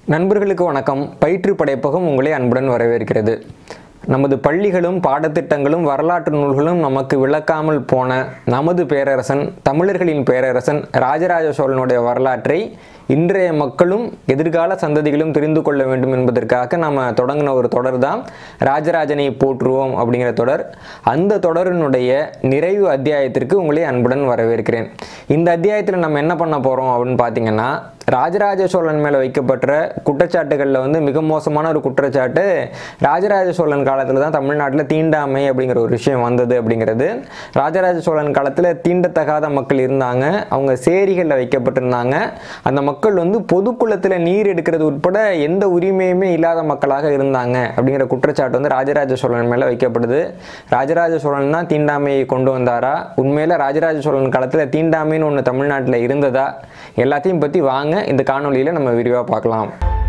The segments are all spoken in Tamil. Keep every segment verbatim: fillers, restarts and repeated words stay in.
நண்பர்களுக்கு வணக்கம். பயிற்று படைப்பகம் உங்களை அன்புடன் வரவேற்கிறது. நமது பள்ளிகளும் பாடத்திட்டங்களும் வரலாற்று நூல்களும் நமக்கு விளக்காமல் போன நமது பேரரசன், தமிழர்களின் பேரரசன் ராஜராஜ சோழனுடைய வரலாற்றை இன்றைய மக்களும் எதிர்கால சந்ததிகளும் தெரிந்து கொள்ள வேண்டும் என்பதற்காக நம்ம தொடங்கின ஒரு தொடர் தான் ராஜராஜனை போற்றுவோம் அப்படிங்கிற தொடர். அந்த தொடரினுடைய நிறைவு அத்தியாயத்திற்கு உங்களை அன்புடன் வரவேற்கிறேன். இந்த அத்தியாயத்தில் நம்ம என்ன பண்ண போகிறோம் அப்படின்னு பார்த்தீங்கன்னா, ராஜராஜ சோழன் மேலே வைக்கப்பட்ட குற்றச்சாட்டுகளில் வந்து மிக மோசமான ஒரு குற்றச்சாட்டு ராஜராஜ சோழன் காலத்தில் தான் தமிழ்நாட்டில் தீண்டாமை அப்படிங்கிற ஒரு விஷயம் வந்தது அப்படிங்கிறது. ராஜராஜ சோழன் காலத்தில் தீண்டத்தகாத மக்கள் இருந்தாங்க, அவங்க சேரிகளில் வைக்கப்பட்டிருந்தாங்க. அந்த மக்கள் வந்து பொதுக்குளத்தில் நீர் எடுக்கிறது உட்பட எந்த உரிமையுமே இல்லாத மக்களாக இருந்தாங்க அப்படிங்கிற குற்றச்சாட்டு வந்து ராஜராஜ சோழன் மேலே வைக்கப்படுது. ராஜராஜ சோழன் தான் தீண்டாமையை கொண்டு வந்தாரா? உண்மையில் ராஜராஜ சோழன் காலத்தில் தீண்டாமைன்னு ஒன்று தமிழ்நாட்டில் இருந்ததா? எல்லாத்தையும் பற்றி வாங்க இந்த காணொளியில் நம்ம விரிவாக பார்க்கலாம்.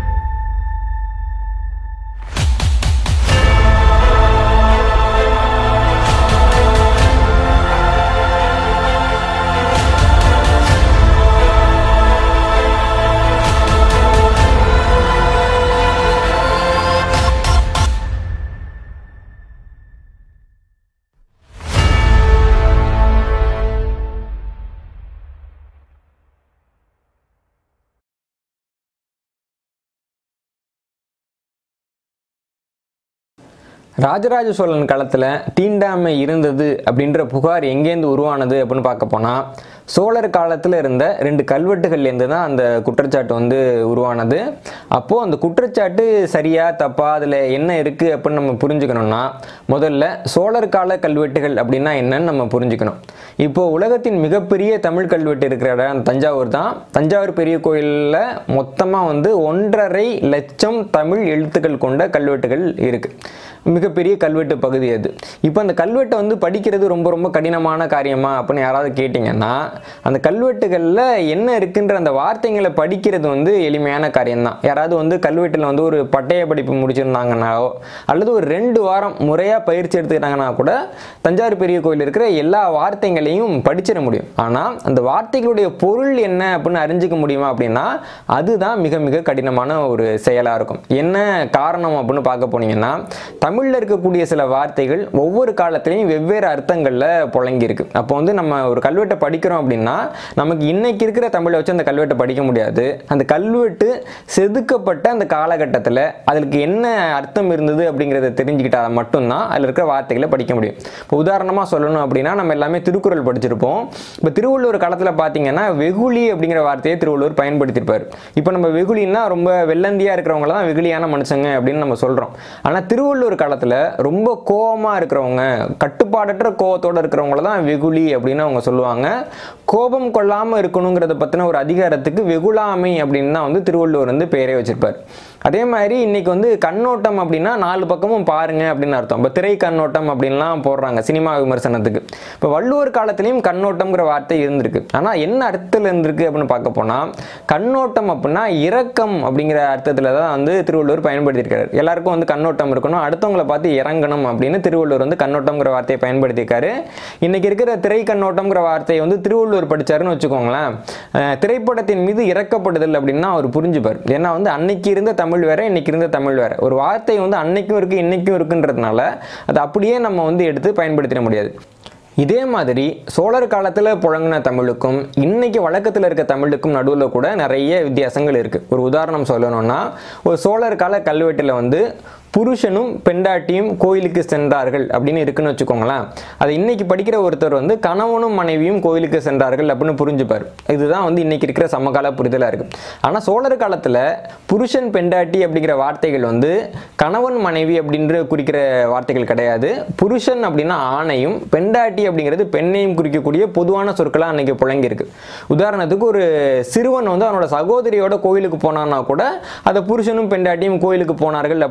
ராஜராஜ சோழன் காலத்தில் தீண்டாமை இருந்தது அப்படின்ற புகார் எங்கேருந்து உருவானது அப்படின்னு பார்க்க போனால், சோழர் காலத்தில் இருந்த ரெண்டு கல்வெட்டுகள்லேருந்து தான் அந்த குற்றச்சாட்டு வந்து உருவானது. அப்போது அந்த குற்றச்சாட்டு சரியா தப்பா, அதில் என்ன இருக்குது அப்படின்னு நம்ம புரிஞ்சுக்கணும்னா, முதல்ல சோழர் கால கல்வெட்டுகள் அப்படின்னா என்னன்னு நம்ம புரிஞ்சுக்கணும். இப்போது உலகத்தின் மிகப்பெரிய தமிழ் கல்வெட்டு இருக்கிற இடம் தஞ்சாவூர் தான். தஞ்சாவூர் பெரிய கோயிலில் மொத்தமாக வந்து ஒன்றரை லட்சம் தமிழ் எழுத்துக்கள் கொண்ட கல்வெட்டுகள் இருக்குது. மிகப்பெரிய கல்வெட்டு பகுதி அது. இப்போ அந்த கல்வெட்டை வந்து படிக்கிறது ரொம்ப ரொம்ப கடினமான காரியமா அப்படின்னு யாராவது கேட்டிங்கன்னா, அந்த கல்வெட்டுகளில் என்ன இருக்குன்ற அந்த வார்த்தைகளை படிக்கிறது வந்து எளிமையான காரியம்தான். யாராவது வந்து கல்வெட்டில் வந்து ஒரு பட்டய படிப்பு முடிச்சிருந்தாங்கன்னாவோ அல்லது ஒரு ரெண்டு வாரம் முறையாக பயிற்சி எடுத்துக்கிட்டாங்கன்னா கூட தஞ்சாவூர் பெரிய கோயில் இருக்கிற எல்லா வார்த்தைகளையும் படிச்சிட முடியும். ஆனால் அந்த வார்த்தைகளுடைய பொருள் என்ன அப்படின்னு அறிஞ்சிக்க முடியுமா அப்படின்னா, அதுதான் மிக மிக கடினமான ஒரு செயலாக இருக்கும். என்ன காரணம் அப்படின்னு பார்க்க போனீங்கன்னா, தமிழில் இருக்கக்கூடிய சில வார்த்தைகள் ஒவ்வொரு காலத்திலையும் வெவ்வேறு அர்த்தங்களில் புழங்கியிருக்கு. அப்போ வந்து நம்ம ஒரு கல்வெட்டை படிக்கிறோம் அப்படின்னா, நமக்கு இன்னைக்கு இருக்கிற தமிழை வச்சு அந்த கல்வெட்டை படிக்க முடியாது. அந்த கல்வெட்டு செதுக்கப்பட்ட அந்த காலகட்டத்தில் அதுக்கு என்ன அர்த்தம் இருந்தது அப்படிங்கிறத தெரிஞ்சுக்கிட்டால் மட்டும்தான் அதில் இருக்கிற வார்த்தைகளை படிக்க முடியும். இப்போ உதாரணமாக சொல்லணும் அப்படின்னா, நம்ம எல்லாமே திருக்குறள் படிச்சிருப்போம். இப்போ திருவள்ளுவர் காலத்தில் பார்த்தீங்கன்னா வெகுளி அப்படிங்கிற வார்த்தையை திருவள்ளுவர் பயன்படுத்தியிருப்பார். இப்போ நம்ம வெகுளின்னா ரொம்ப வெள்ளந்தியாக இருக்கிறவங்கள தான் வெகுளியான மனுஷங்க அப்படின்னு நம்ம சொல்கிறோம். ஆனால் திருவள்ளுவர் காலத்தில் ரொம்ப கோபமாக இருக்கிறவங்க, கட்டுப்பாடற்ற கோபத்தோடு இருக்கிறவங்கள தான் வெகுளி அப்படின்னு அவங்க சொல்லுவாங்க. கோபம் கொள்ளாமல் இருக்கணுங்கிறத பற்றின ஒரு அதிகாரத்துக்கு வெகுளாமை அப்படின்னு தான் வந்து திருவள்ளுவர் வந்து பெயரே வச்சிருப்பார். அதே மாதிரி இன்னைக்கு வந்து கண்ணோட்டம் அப்படின்னா நாலு பக்கமும் பாருங்க அப்படின்னு அர்த்தம். இப்போ திரை கண்ணோட்டம் அப்படின்லாம் போடுறாங்க சினிமா விமர்சனத்துக்கு. இப்போ வள்ளுவர் காலத்திலையும் கண்ணோட்டம்ங்கிற வார்த்தை இருந்திருக்கு. ஆனால் என்ன அர்த்தத்தில் இருந்திருக்கு அப்படின்னு பார்க்க போனால், கண்ணோட்டம் அப்படின்னா இரக்கம் அப்படிங்கிற அர்த்தத்தில் தான் வந்து திருவள்ளுவர் பயன்படுத்தியிருக்காரு. எல்லாருக்கும் வந்து கண்ணோட்டம் இருக்கணும், அடுத்தவங்களை பார்த்து இறங்கணும் அப்படின்னு திருவள்ளுவர் வந்து கண்ணோட்டம்ங்கிற வார்த்தையை பயன்படுத்தியிருக்காரு. இன்னைக்கு இருக்கிற திரை கண்ணோட்டம்ங்கிற வார்த்தையை வந்து திருவள்ளுவர் படித்தாருன்னு வச்சுக்கோங்களேன், திரைப்படத்தின் மீது இறக்கப்படுதல் அப்படின்னா அவர் புரிஞ்சுப்பார். ஏன்னா வந்து அன்னைக்கு இருந்த தமிழ் வேற, இன்னைக்கு இருந்த தமிழ் வேற. ஒரு வார்த்தை வந்து அன்னைக்கும் இருக்கு இன்னைக்கும் இருக்குன்றதுனால அது அப்படியே நம்ம வந்து எடுத்து பயன்படுத்திட முடியாது. இதே மாதிரி சோழர் காலத்தில் புழங்கின தமிழுக்கும் இன்னைக்கு வழக்கத்தில் இருக்க தமிழுக்கும் நடுவில் கூட நிறைய வித்தியாசங்கள் இருக்குது. ஒரு உதாரணம் சொல்லணும்னா, ஒரு சோழர் கால கல்வெட்டில் வந்து புருஷனும் பெண்டாட்டியும் கோயிலுக்கு சென்றார்கள் அப்படின்னு இருக்குன்னு வச்சுக்கோங்களேன். அதை இன்னைக்கு படிக்கிற ஒருத்தர் வந்து கணவனும் மனைவியும் கோயிலுக்கு சென்றார்கள் அப்படின்னு புரிஞ்சுப்பார். இதுதான் வந்து இன்னைக்கு இருக்கிற சமகால புரிதலாக இருக்குது. ஆனால் சோழர் காலத்தில் புருஷன் பெண்டாட்டி அப்படிங்கிற வார்த்தைகள் வந்து கணவன் மனைவி அப்படின்ற குறிக்கிற வார்த்தைகள் கிடையாது. புருஷன் அப்படின்னா ஆணையும், பெண்டாட்டி அப்படிங்கிறது பெண்ணையும் குறிக்கக்கூடிய பொதுவான சொற்களாக அன்னைக்கு புழங்கியிருக்கு. உதாரணத்துக்கு ஒரு சிறுவன் வந்து அவனோட சகோதரியோட கோயிலுக்கு போனான்னா கூட அதை புருஷனும் பெண்டாட்டியும் கோயிலுக்கு போனார்கள் அப்படின்னு சோழர்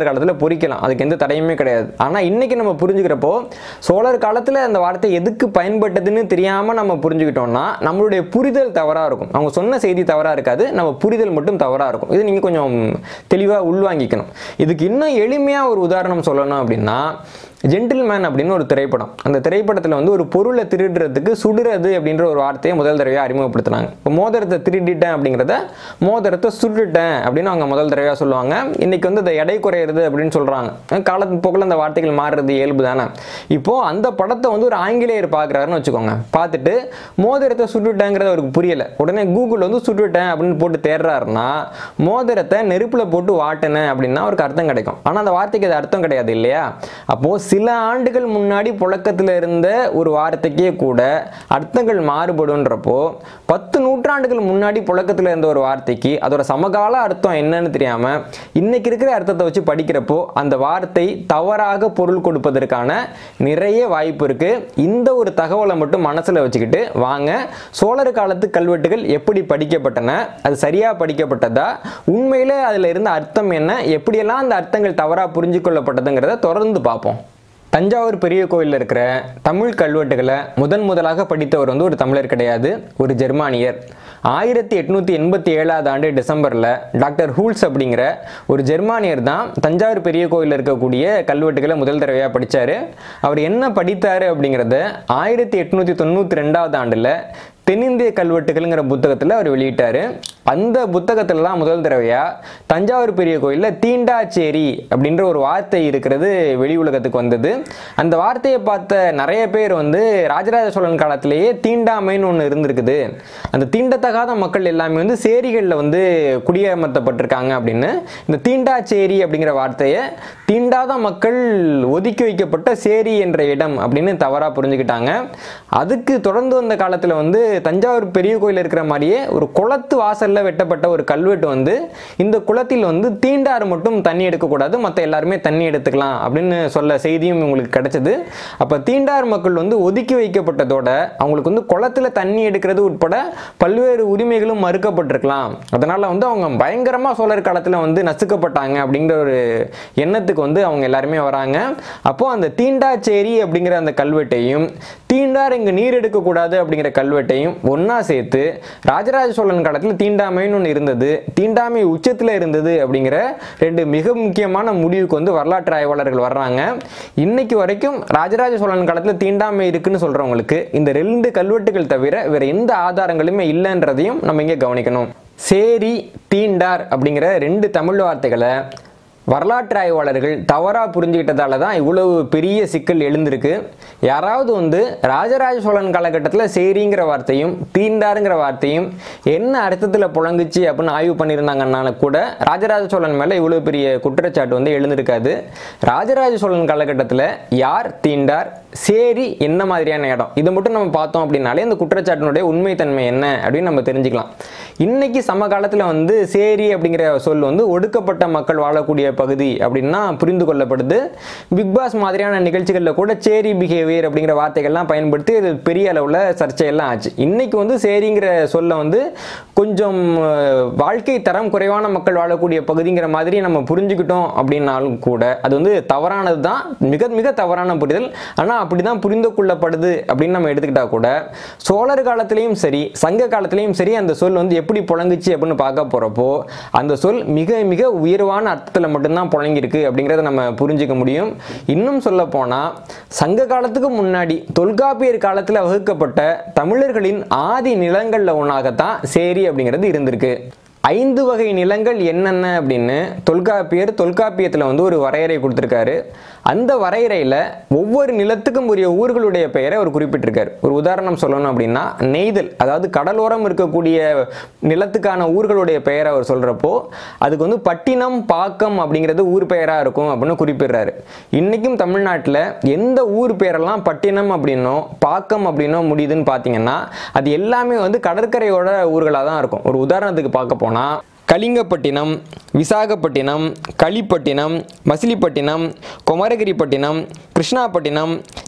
சோழர் காலத்தில் பொறிக்கலாம், அதுக்கு எந்த தடையுமே கிடையாது. ஆனால் இன்னைக்கு நம்ம புரிஞ்சுக்கிறப்போ சோழர் காலத்தில் அந்த வார்த்தை எதுக்கு பயன்பட்டதுன்னு தெரியாமல் நம்ம புரிஞ்சுக்கிட்டோம்னா நம்மளுடைய புரிதல் தவறாக இருக்கும். அவங்க சொன்ன செய்தி தவறாக இருக்காது, நம்ம புரிதல் மட்டும் தவறாக இருக்கும். இது நீங்கள் கொஞ்சம் தெளிவாக உள்வாங்கிக்கணும். இதுக்கு இன்னும் எளிமையாக ஒரு உதாரணம் சொல்லணும் அப்படின்னா ஜென்டில்மேன் அப்படின்னு ஒரு திரைப்படம். அந்த திரைப்படத்தில் வந்து ஒரு பொருளை திருடுறதுக்கு சுடுறது அப்படின்ற ஒரு வார்த்தையை முதல் தடவையாக அறிமுகப்படுத்தினாங்க. இப்போ மோதிரத்தை திருடிட்டேன் அப்படிங்கிறத மோதிரத்தை சுட்டுட்டேன் அப்படின்னு அவங்க முதல் தடவையாக சொல்லுவாங்க. இன்னைக்கு வந்து இந்த எடை குறையிறது அப்படின்னு சொல்கிறாங்க. காலத்து போக்கில் அந்த வார்த்தைகள் மாறுறது இயல்பு தானே. இப்போது அந்த படத்தை வந்து ஒரு ஆங்கிலேயர் பார்க்குறாருன்னு வச்சுக்கோங்க. பார்த்துட்டு மோதிரத்தை சுட்டுட்டேங்கிறது அவருக்கு புரியலை. உடனே கூகுள் வந்து சுட்டுட்டேன் அப்படின்னு போட்டு தேடுறாருன்னா மோதிரத்தை நெருப்பில் போட்டு வாட்டினேன் அப்படின்னா அவருக்கு அர்த்தம் கிடைக்கும். ஆனால் அந்த வார்த்தைக்கு அது அர்த்தம் கிடையாது இல்லையா? அப்போது சில ஆண்டுகள் முன்னாடி புழக்கத்தில் இருந்த ஒரு வார்த்தைக்கே கூட அர்த்தங்கள் மாறுபடுன்றப்போ பத்து நூற்றாண்டுகள் முன்னாடி புழக்கத்தில் இருந்த ஒரு வார்த்தைக்கு அதோட சமகால அர்த்தம் என்னன்னு தெரியாமல் இன்னைக்கு இருக்கிற அர்த்தத்தை வச்சு படிக்கிறப்போ அந்த வார்த்தை தவறாக பொருள் கொடுப்பதற்கான நிறைய வாய்ப்பு இருக்கு. இந்த ஒரு தகவலை மட்டும் மனசில் வச்சுக்கிட்டு வாங்க சோழர் காலத்து கல்வெட்டுகள் எப்படி படிக்கப்பட்டன, அது சரியாக படிக்கப்பட்டதா, உண்மையிலே அதில் இருந்த அர்த்தம் என்ன, எப்படியெல்லாம் அந்த அர்த்தங்கள் தவறாக புரிஞ்சு கொள்ளப்பட்டதுங்கிறத தொடர்ந்து பார்ப்போம். தஞ்சாவூர் பெரிய கோயிலில் இருக்கிற தமிழ் கல்வெட்டுகளை முதன் முதலாக படித்தவர் வந்து ஒரு தமிழர் கிடையாது, ஒரு ஜெர்மானியர். ஆயிரத்தி எட்நூற்றி எண்பத்தி ஏழாவது ஆண்டு டிசம்பரில் டாக்டர் ஹூல்ஸ் அப்படிங்கிற ஒரு ஜெர்மானியர் தான் தஞ்சாவூர் பெரிய கோயிலில் இருக்கக்கூடிய கல்வெட்டுகளை முதல் தடவையாக படித்தார். அவர் என்ன படித்தார் அப்படிங்கிறத ஆயிரத்தி எட்நூற்றி தொண்ணூற்றி ரெண்டாவது ஆண்டில் தென்னிந்திய கல்வெட்டுகள்ங்கிற புத்தகத்தில் அவர் வெளியிட்டார். அந்த புத்தகத்தில் தான் முதல் தடவையாக தஞ்சாவூர் பெரிய கோயிலில் தீண்டாச்சேரி அப்படின்ற ஒரு வார்த்தை இருக்கிறது வெளி உலகத்துக்கு வந்தது. அந்த வார்த்தையை பார்த்த நிறைய பேர் வந்து ராஜராஜ சோழன் காலத்திலேயே தீண்டாமைன்னு ஒன்று இருந்திருக்குது, அந்த தீண்டத்தகாத மக்கள் எல்லாமே வந்து சேரிகளில் வந்து குடியமர்த்தப்பட்டிருக்காங்க அப்படின்னு இந்த தீண்டாச்சேரி அப்படிங்கிற வார்த்தையை தீண்டாத மக்கள் ஒதுக்கி வைக்கப்பட்ட சேரி என்ற இடம் அப்படின்னு தவறாக புரிஞ்சுக்கிட்டாங்க. அதுக்கு தொடர்ந்து வந்த காலத்தில் வந்து தஞ்சாவூர் பெரிய கோயில் இருக்கிற மாதிரியே ஒரு குளத்து வாசல்ல வெட்டப்பட்ட ஒரு கல்வெட்டு வந்து இந்த குளத்தில் வந்து தீண்டார் மட்டும் தண்ணி எடுக்கக்கூடாது, மற்ற எல்லாருமே தண்ணி எடுத்துக்கலாம் அப்படின்னு சொல்ல செய்தியும் உங்களுக்கு கிடைச்சது. அப்போ தீண்டார் மக்கள் வந்து ஒதுக்கி வைக்கப்பட்டதோட அவங்களுக்கு வந்து குளத்துல தண்ணி எடுக்கிறது உட்பட பல்வேறு உரிமைகளும் மறுக்கப்பட்டிருக்கலாம். அதனால வந்து அவங்க பயங்கரமாக சோழர் காலத்தில் வந்து நசுக்கப்பட்டாங்க அப்படிங்கிற ஒரு எண்ணத்துக்கு வந்து அவங்க எல்லாருமே வராங்க. அப்போ அந்த தீண்டாச்சேரி அப்படிங்கிற அந்த கல்வெட்டையும் தீண்டார் இங்கு நீர் எடுக்கக்கூடாது அப்படிங்கிற கல்வெட்டையும் ஒன்னா சேர்த்து ராஜராஜ சோழன் காலத்தில் தீண்டாமைன்னு ஒன்று இருந்தது, தீண்டாமை உச்சத்தில் இருந்தது அப்படிங்கிற ரெண்டு மிக முக்கியமான முடிவுக்கு வந்து வரலாற்று ஆய்வாளர்கள் வர்றாங்க. இன்னைக்கு வரைக்கும் ராஜராஜ சோழன் காலத்தில் தீண்டாமை இருக்குன்னு சொல்றவங்களுக்கு இந்த ரெண்டு கல்வெட்டுகள் தவிர வேற எந்த ஆதாரங்களுமே இல்லைன்றதையும் நம்ம இங்கே கவனிக்கணும். சேரி தீண்டார் அப்படிங்கிற ரெண்டு தமிழ் வார்த்தைகளை வரலாற்று ஆய்வாளர்கள் தவறாக புரிஞ்சுக்கிட்டதால தான் இவ்வளவு பெரிய சிக்கல் எழுந்திருக்கு. யாராவது வந்து ராஜராஜ சோழன் காலகட்டத்தில் சேரிங்கிற வார்த்தையும் தீண்டாருங்கிற வார்த்தையும் என்ன அர்த்தத்தில் புழங்குச்சு அப்படின்னு ஆய்வு பண்ணியிருந்தாங்கன்னால கூட ராஜராஜ சோழன் மேலே இவ்வளோ பெரிய குற்றச்சாட்டு வந்து எழுந்திருக்காது. ராஜராஜ சோழன் காலகட்டத்தில் யார் தீண்டார், சேரி என்ன மாதிரியான இடம், இதை மட்டும் நம்ம பார்த்தோம் அப்படின்னாலே இந்த குற்றச்சாட்டினுடைய உண்மைத்தன்மை என்ன அப்படின்னு நம்ம தெரிஞ்சுக்கலாம். இன்னைக்கு சமகாலத்தில் வந்து சேரி அப்படிங்கிற சொல் வந்து ஒடுக்கப்பட்ட மக்கள் வாழக்கூடிய பகுதி அப்படின்னா புரிந்து கொள்ளப்படுது. பிக் பாஸ் மாதிரியான நிகழ்ச்சிகளில் கூட சேரி பிஹேவியர் அப்படிங்கிற வார்த்தைகள்லாம் பயன்படுத்தி இது பெரிய அளவில் சர்ச்சையெல்லாம் ஆச்சு. இன்னைக்கு வந்து சேரிங்கிற சொல்ல வந்து கொஞ்சம் வாழ்க்கை தரம் குறைவான மக்கள் வாழக்கூடிய பகுதிங்கிற மாதிரி நம்ம புரிஞ்சுக்கிட்டோம் அப்படின்னாலும் கூட அது வந்து தவறானது தான், மிக மிக தவறான புரிதல். ஆனால் அப்படி தான் புரிந்து கொள்ளப்படுது அப்படின்னு நம்ம எடுத்துக்கிட்டா கூட சோழர் காலத்திலையும் சரி சங்க காலத்திலையும் சரி அந்த சொல் வந்து எப்படி புழங்குச்சு அப்படின்னு பார்க்க போகிறப்போ அந்த சொல் மிக மிக உயர்வான அர்த்தத்தில் மட்டும்தான் புழங்கிருக்கு அப்படிங்கிறத நம்ம புரிஞ்சிக்க முடியும். இன்னும் சொல்ல போனால் சங்க காலத்துக்கு முன்னாடி தொல்காப்பியர் காலத்தில் வகுக்கப்பட்ட தமிழர்களின் ஆதி நிலங்களில் ஒன்றாகத்தான் சேரி அப்படிங்கிறது இருந்திருக்கு. ஐந்து வகை நிலங்கள் என்னென்ன அப்படின்னு தொல்காப்பியர் தொல்காப்பியத்தில் வந்து ஒரு வரையறை கொடுத்துருக்காரு. அந்த வரையறையில் ஒவ்வொரு நிலத்துக்கும் உரிய ஊர்களுடைய பெயரை அவர் குறிப்பிட்டிருக்காரு. ஒரு உதாரணம் சொல்லணும் அப்படின்னா நெய்தல், அதாவது கடலோரம் இருக்கக்கூடிய நிலத்துக்கான ஊர்களுடைய பெயரை அவர் சொல்கிறப்போ அதுக்கு வந்து பட்டினம் பாக்கம் அப்படிங்கிறது ஊர் பெயராக இருக்கும் அப்படின்னு குறிப்பிடுறாரு. இன்றைக்கும் தமிழ்நாட்டில் எந்த ஊர் பெயரெல்லாம் பட்டினம் அப்படின்னோ பாக்கம் அப்படின்னோ முடியுதுன்னு பார்த்தீங்கன்னா அது எல்லாமே வந்து கடற்கரையோட ஊர்களாக தான் இருக்கும். ஒரு உதாரணத்துக்கு பார்க்க போனால் கலிங்கப்பட்டினம், விசாகப்பட்டினம், களிப்பட்டினம், மசிலிப்பட்டினம், குமரகிரிப்பட்டினம், கிருஷ்ணாப்பட்டினம்,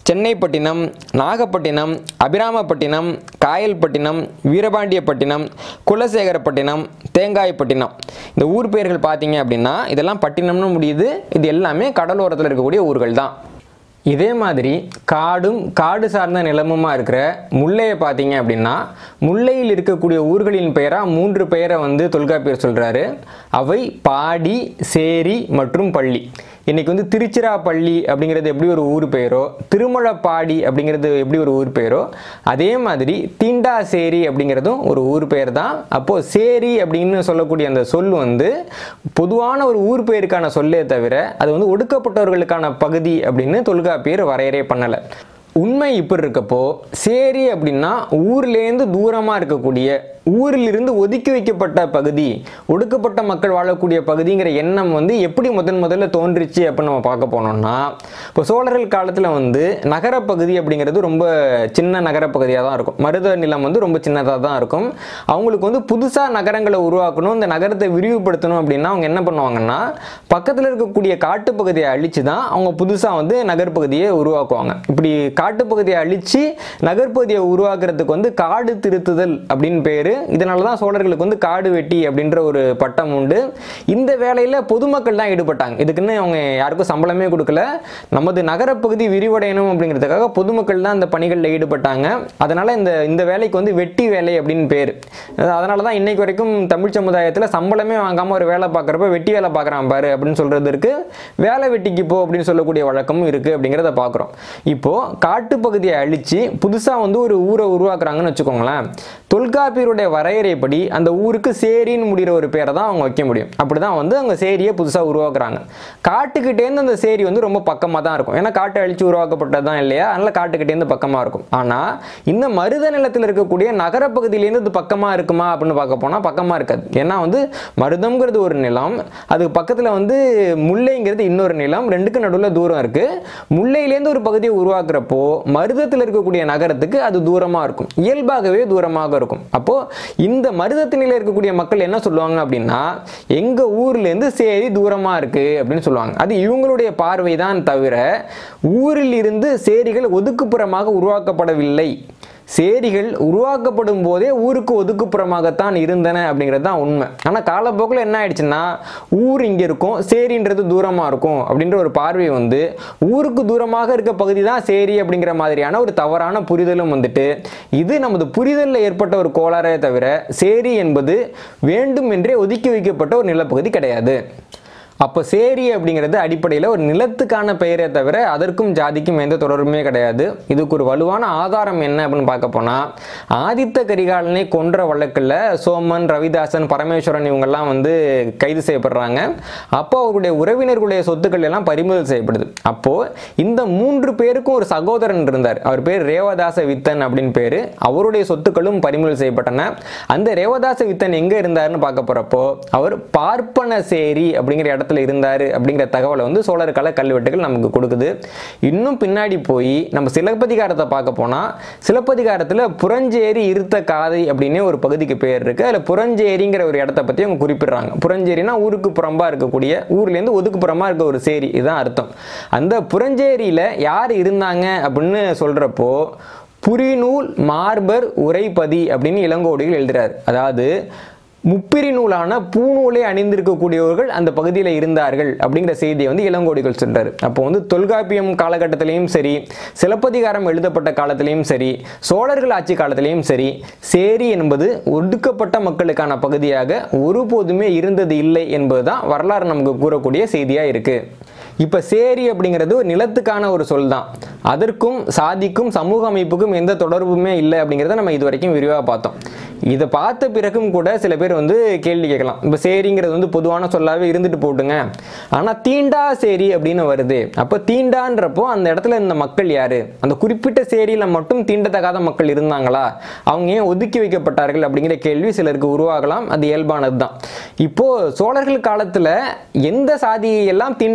சென்னைப்பட்டினம், நாகப்பட்டினம், அபிராமப்பட்டினம், காயல்பட்டினம், வீரபாண்டியப்பட்டினம், குலசேகரப்பட்டினம், தேங்காய்பட்டினம். இந்த ஊர் பெயர்கள் பார்த்தீங்க அப்படின்னா இதெல்லாம் பட்டினம்னு முடியுது. இது எல்லாமே கடலோரத்தில் இருக்கக்கூடிய ஊர்கள் தான். இதே மாதிரி காடும் காடு சார்ந்த நிலமுமா இருக்கிற முல்லையை பார்த்தீங்க அப்படின்னா முல்லையில் இருக்கக்கூடிய ஊர்களின் பெயராக மூன்று பெயரை வந்து தொல்காப்பியர் சொல்கிறாரு. அவை பாடி, சேரி மற்றும் பள்ளி. இன்றைக்கி வந்து திருச்சிராப்பள்ளி அப்படிங்கிறது எப்படி ஒரு ஊர் பெயரோ, திருமழப்பாடி அப்படிங்கிறது எப்படி ஒரு ஊர் பெயரோ, அதே மாதிரி தீண்டாசேரி அப்படிங்கிறதும் ஒரு ஊர் பெயர் தான். அப்போது சேரி அப்படின்னு சொல்லக்கூடிய அந்த சொல் வந்து பொதுவான ஒரு ஊர் பெயருக்கான சொல்லே தவிர அது வந்து ஒடுக்கப்பட்டவர்களுக்கான பகுதி அப்படின்னு தொல்காப்பியர் வரையறை பண்ணலை. உண்மை இப்படி இருக்கப்போ சேரி அப்படின்னா ஊர்லேருந்து தூரமாக இருக்கக்கூடிய, ஊரிலிருந்து ஒதுக்கி வைக்கப்பட்ட பகுதி, ஒடுக்கப்பட்ட மக்கள் வாழக்கூடிய பகுதிங்கிற எண்ணம் வந்து எப்படி முதன் முதல்ல தோன்றுச்சு அப்படின்னு நம்ம பார்க்க போனோம்னா, இப்போ சோழர்கள் காலத்தில் வந்து நகரப்பகுதி அப்படிங்கிறது ரொம்ப சின்ன நகரப்பகுதியாக தான் இருக்கும். மருத நிலம் வந்து ரொம்ப சின்னதாக தான் இருக்கும். அவங்களுக்கு வந்து புதுசாக நகரங்களை உருவாக்கணும், இந்த நகரத்தை விரிவுபடுத்தணும் அப்படின்னா அவங்க என்ன பண்ணுவாங்கன்னா பக்கத்தில் இருக்கக்கூடிய காட்டுப்பகுதியை அழித்து தான் அவங்க புதுசாக வந்து நகர்ப்பகுதியை உருவாக்குவாங்க. இப்படி காட்டுப்பகுதியை அழித்து நகர்ப்பகுதியை உருவாக்குறதுக்கு வந்து காடு திருத்துதல் அப்படின்னு பேர். இதனால தான் சோழர்களுக்கு வந்து காடு வெட்டி அப்படின்ற ஒரு பட்டம் உண்டு. இந்த வேலையில் பொதுமக்கள் தான் ஈடுபட்டாங்க. இதுக்குன்னு அவங்க யாருக்கும் சம்பளமே கொடுக்கல. நமது நகரப்பகுதி விரிவடையணும் அப்படிங்கிறதுக்காக பொதுமக்கள் தான் இந்த பணிகளில் ஈடுபட்டாங்க. அதனால் இந்த இந்த வேலைக்கு வந்து வெட்டி வேலை அப்படின்னு பேர். அதனால தான் இன்னைக்கு வரைக்கும் தமிழ் சமுதாயத்தில் சம்பளமே வாங்காமல் ஒரு வேலை பார்க்குறப்ப வெட்டி வேலை பார்க்குறான் பாரு அப்படின்னு சொல்கிறது இருக்குது. வேலை வெட்டிக்கு போ அப்படின்னு சொல்லக்கூடிய வழக்கமும் இருக்குது அப்படிங்கிறத பார்க்குறோம். இப்போது காட்டுப்பகுதியை அழித்து புதுசாக வந்து ஒரு ஊரை உருவாக்குறாங்கன்னு வச்சுக்கோங்களேன். தொல்காப்பியருடைய வரையறைப்படி அந்த ஊருக்கு சேரின்னு முடிகிற ஒரு பேரை தான் அவங்க வைக்க முடியும். அப்படி தான் வந்து அவங்க சேரியை புதுசாக உருவாக்குறாங்க. காட்டுக்கிட்டேருந்து அந்த சேரி வந்து ரொம்ப பக்கமாக தான் இருக்கும். ஏன்னா காட்டை அழித்து உருவாக்கப்பட்டது தான் இல்லையா, அதனால் காட்டுக்கிட்டேருந்து பக்கமாக இருக்கும். ஆனால் இந்த மருத நிலத்தில் இருக்கக்கூடிய நகரப்பகுதியிலேருந்து இது பக்கமாக இருக்குமா அப்படின்னு பார்க்க போனால் பக்கமாக இருக்காது. ஏன்னா வந்து மருதம்ங்கிறது ஒரு நிலம், அதுக்கு பக்கத்தில் வந்து முல்லைங்கிறது இன்னொரு நிலம், ரெண்டுக்கு நடுவில் தூரம் இருக்குது. முல்லையிலேருந்து ஒரு பகுதியை உருவாக்குறப்போ மருதத்தில் இருக்கக்கூடிய நகரத்துக்கு அது தூரமாக இருக்கும், இயல்பாகவே தூரமாக இருக்கும். அப்போ இந்த மருதத்தினில இருக்கக்கூடிய மக்கள் என்ன சொல்லுவாங்க அப்படின்னா எங்க ஊர்ல இருந்து சேரி தூரமா இருக்கு அப்படின்னு சொல்லுவாங்க. அது இவங்களுடைய பார்வை தான் தவிர ஊரில் இருந்து சேரிகள் ஒதுக்குப்புறமாக உருவாக்கப்படவில்லை. சேரிகள் உருவாக்கப்படும் போதே ஊருக்கு ஒதுக்குப்புறமாகத்தான் இருந்தன அப்படிங்கிறது தான் உண்மை. ஆனால் காலப்போக்கில் என்ன ஆயிடுச்சுன்னா ஊர் இங்கே இருக்கும், சேரின்றது தூரமாக இருக்கும் அப்படின்ற ஒரு பார்வை வந்து ஊருக்கு தூரமாக இருக்க பகுதி தான் சேரி அப்படிங்கிற மாதிரியான ஒரு தவறான புரிதலும் வந்துட்டு, இது நமது புரிதலில் ஏற்பட்ட ஒரு கோளாறே தவிர சேரி என்பது வேண்டும் என்றே ஒதுக்கி வைக்கப்பட்ட ஒரு நிலப்பகுதி கிடையாது. அப்போ சேரி அப்படிங்கிறது அடிப்படையில் ஒரு நிலத்துக்கான பெயரே தவிர அதற்கும் ஜாதிக்கும் எந்த தொடர்புமே கிடையாது. இதுக்கு ஒரு வலுவான ஆதாரம் என்ன அப்படின்னு பார்க்க போனால், ஆதித்த கரிகாலனை கொன்ற வழக்கில் சோமன், ரவிதாசன், பரமேஸ்வரன் இவங்கெல்லாம் வந்து கைது செய்யப்படுறாங்க. அப்போ அவருடைய உறவினர்களுடைய சொத்துக்கள் எல்லாம் பறிமுதல் செய்யப்படுது. அப்போது இந்த மூன்று பேருக்கும் ஒரு சகோதரன் இருந்தார். அவர் பேர் ரேவதாச வித்தன் அப்படின்னு பேர். அவருடைய சொத்துக்களும் பறிமுதல் செய்யப்பட்டன. அந்த ரேவதாச வித்தன் எங்கே இருந்தார்னு பார்க்க போகிறப்போ அவர் பார்ப்பன சேரி அப்படிங்கிற இடத்துல இருந்தாரு அப்படிங்கிற தகவலை வந்து சோழர் கால கல்வெட்டுகள் நமக்கு கொடுக்குது. இன்னும் பின்னாடி போய் நம்ம சிலப்பதிகாரத்தை பார்க்க போனா சிலப்பதிகாரத்தில் புறஞ்சேரி இருத்த காதை அப்படின்னு ஒரு பகுதிக்கு பேர் இருக்கு. அதில் புறஞ்சேரிங்கிற ஒரு இடத்த பற்றி அவங்க குறிப்பிடுறாங்க. புறஞ்சேரினா ஊருக்கு புறம்பா இருக்கக்கூடிய, ஊர்லேருந்து ஒதுக்குப்புறமா இருக்க ஒரு சேரி, இதுதான் அர்த்தம். அந்த புறஞ்சேரியில் யார் இருந்தாங்க அப்படின்னு சொல்றப்போ புரிநூல் மார்பர் உரைப்பதி அப்படின்னு இளங்கோடிகள் எழுதுறாரு. அதாவது முப்பிரி நூலான பூநூலை அணிந்திருக்கக்கூடியவர்கள் அந்த பகுதியில் இருந்தார்கள் அப்படிங்கிற செய்தியை வந்து இளங்கோடிகள் சொல்றாரு. அப்போ வந்து தொல்காப்பியம் காலகட்டத்திலையும் சரி, சிலப்பதிகாரம் எழுதப்பட்ட காலத்திலையும் சரி, சோழர்கள் ஆட்சி காலத்திலையும் சரி, சேரி என்பது ஒடுக்கப்பட்ட மக்களுக்கான பகுதியாக ஒருபோதுமே இருந்தது இல்லை என்பதுதான் வரலாறு நமக்கு கூறக்கூடிய செய்தியாக இருக்கு. இப்போ சேரி அப்படிங்கிறது ஒரு நிலத்துக்கான ஒரு சொல் தான். அதற்கும் சாதிக்கும் சமூக அமைப்புக்கும் எந்த தொடர்புமே இல்லை அப்படிங்கிறத நம்ம இது வரைக்கும் விரிவாக பார்த்தோம். இதை பார்த்த பிறகும் கூட சில பேர் வந்து கேள்வி கேட்கலாம், இப்போ சேரிங்கிறது வந்து பொதுவான சொல்லாவே இருந்துட்டு போட்டுங்க, ஆனால் தீண்டா சேரி அப்படின்னு வருது. அப்போ தீண்டான்றப்போ அந்த இடத்துல இந்த மக்கள் யாரு? அந்த குறிப்பிட்ட சேரியில் மட்டும் தீண்டத்தகாத மக்கள் இருந்தாங்களா? அவங்க ஏன் ஒதுக்கி வைக்கப்பட்டார்கள் அப்படிங்கிற கேள்வி சிலருக்கு உருவாகலாம். அது இயல்பானது தான். இப்போ சோழர்கள் காலத்தில் எந்த சாதியை எல்லாம் தீண்டத்தகாத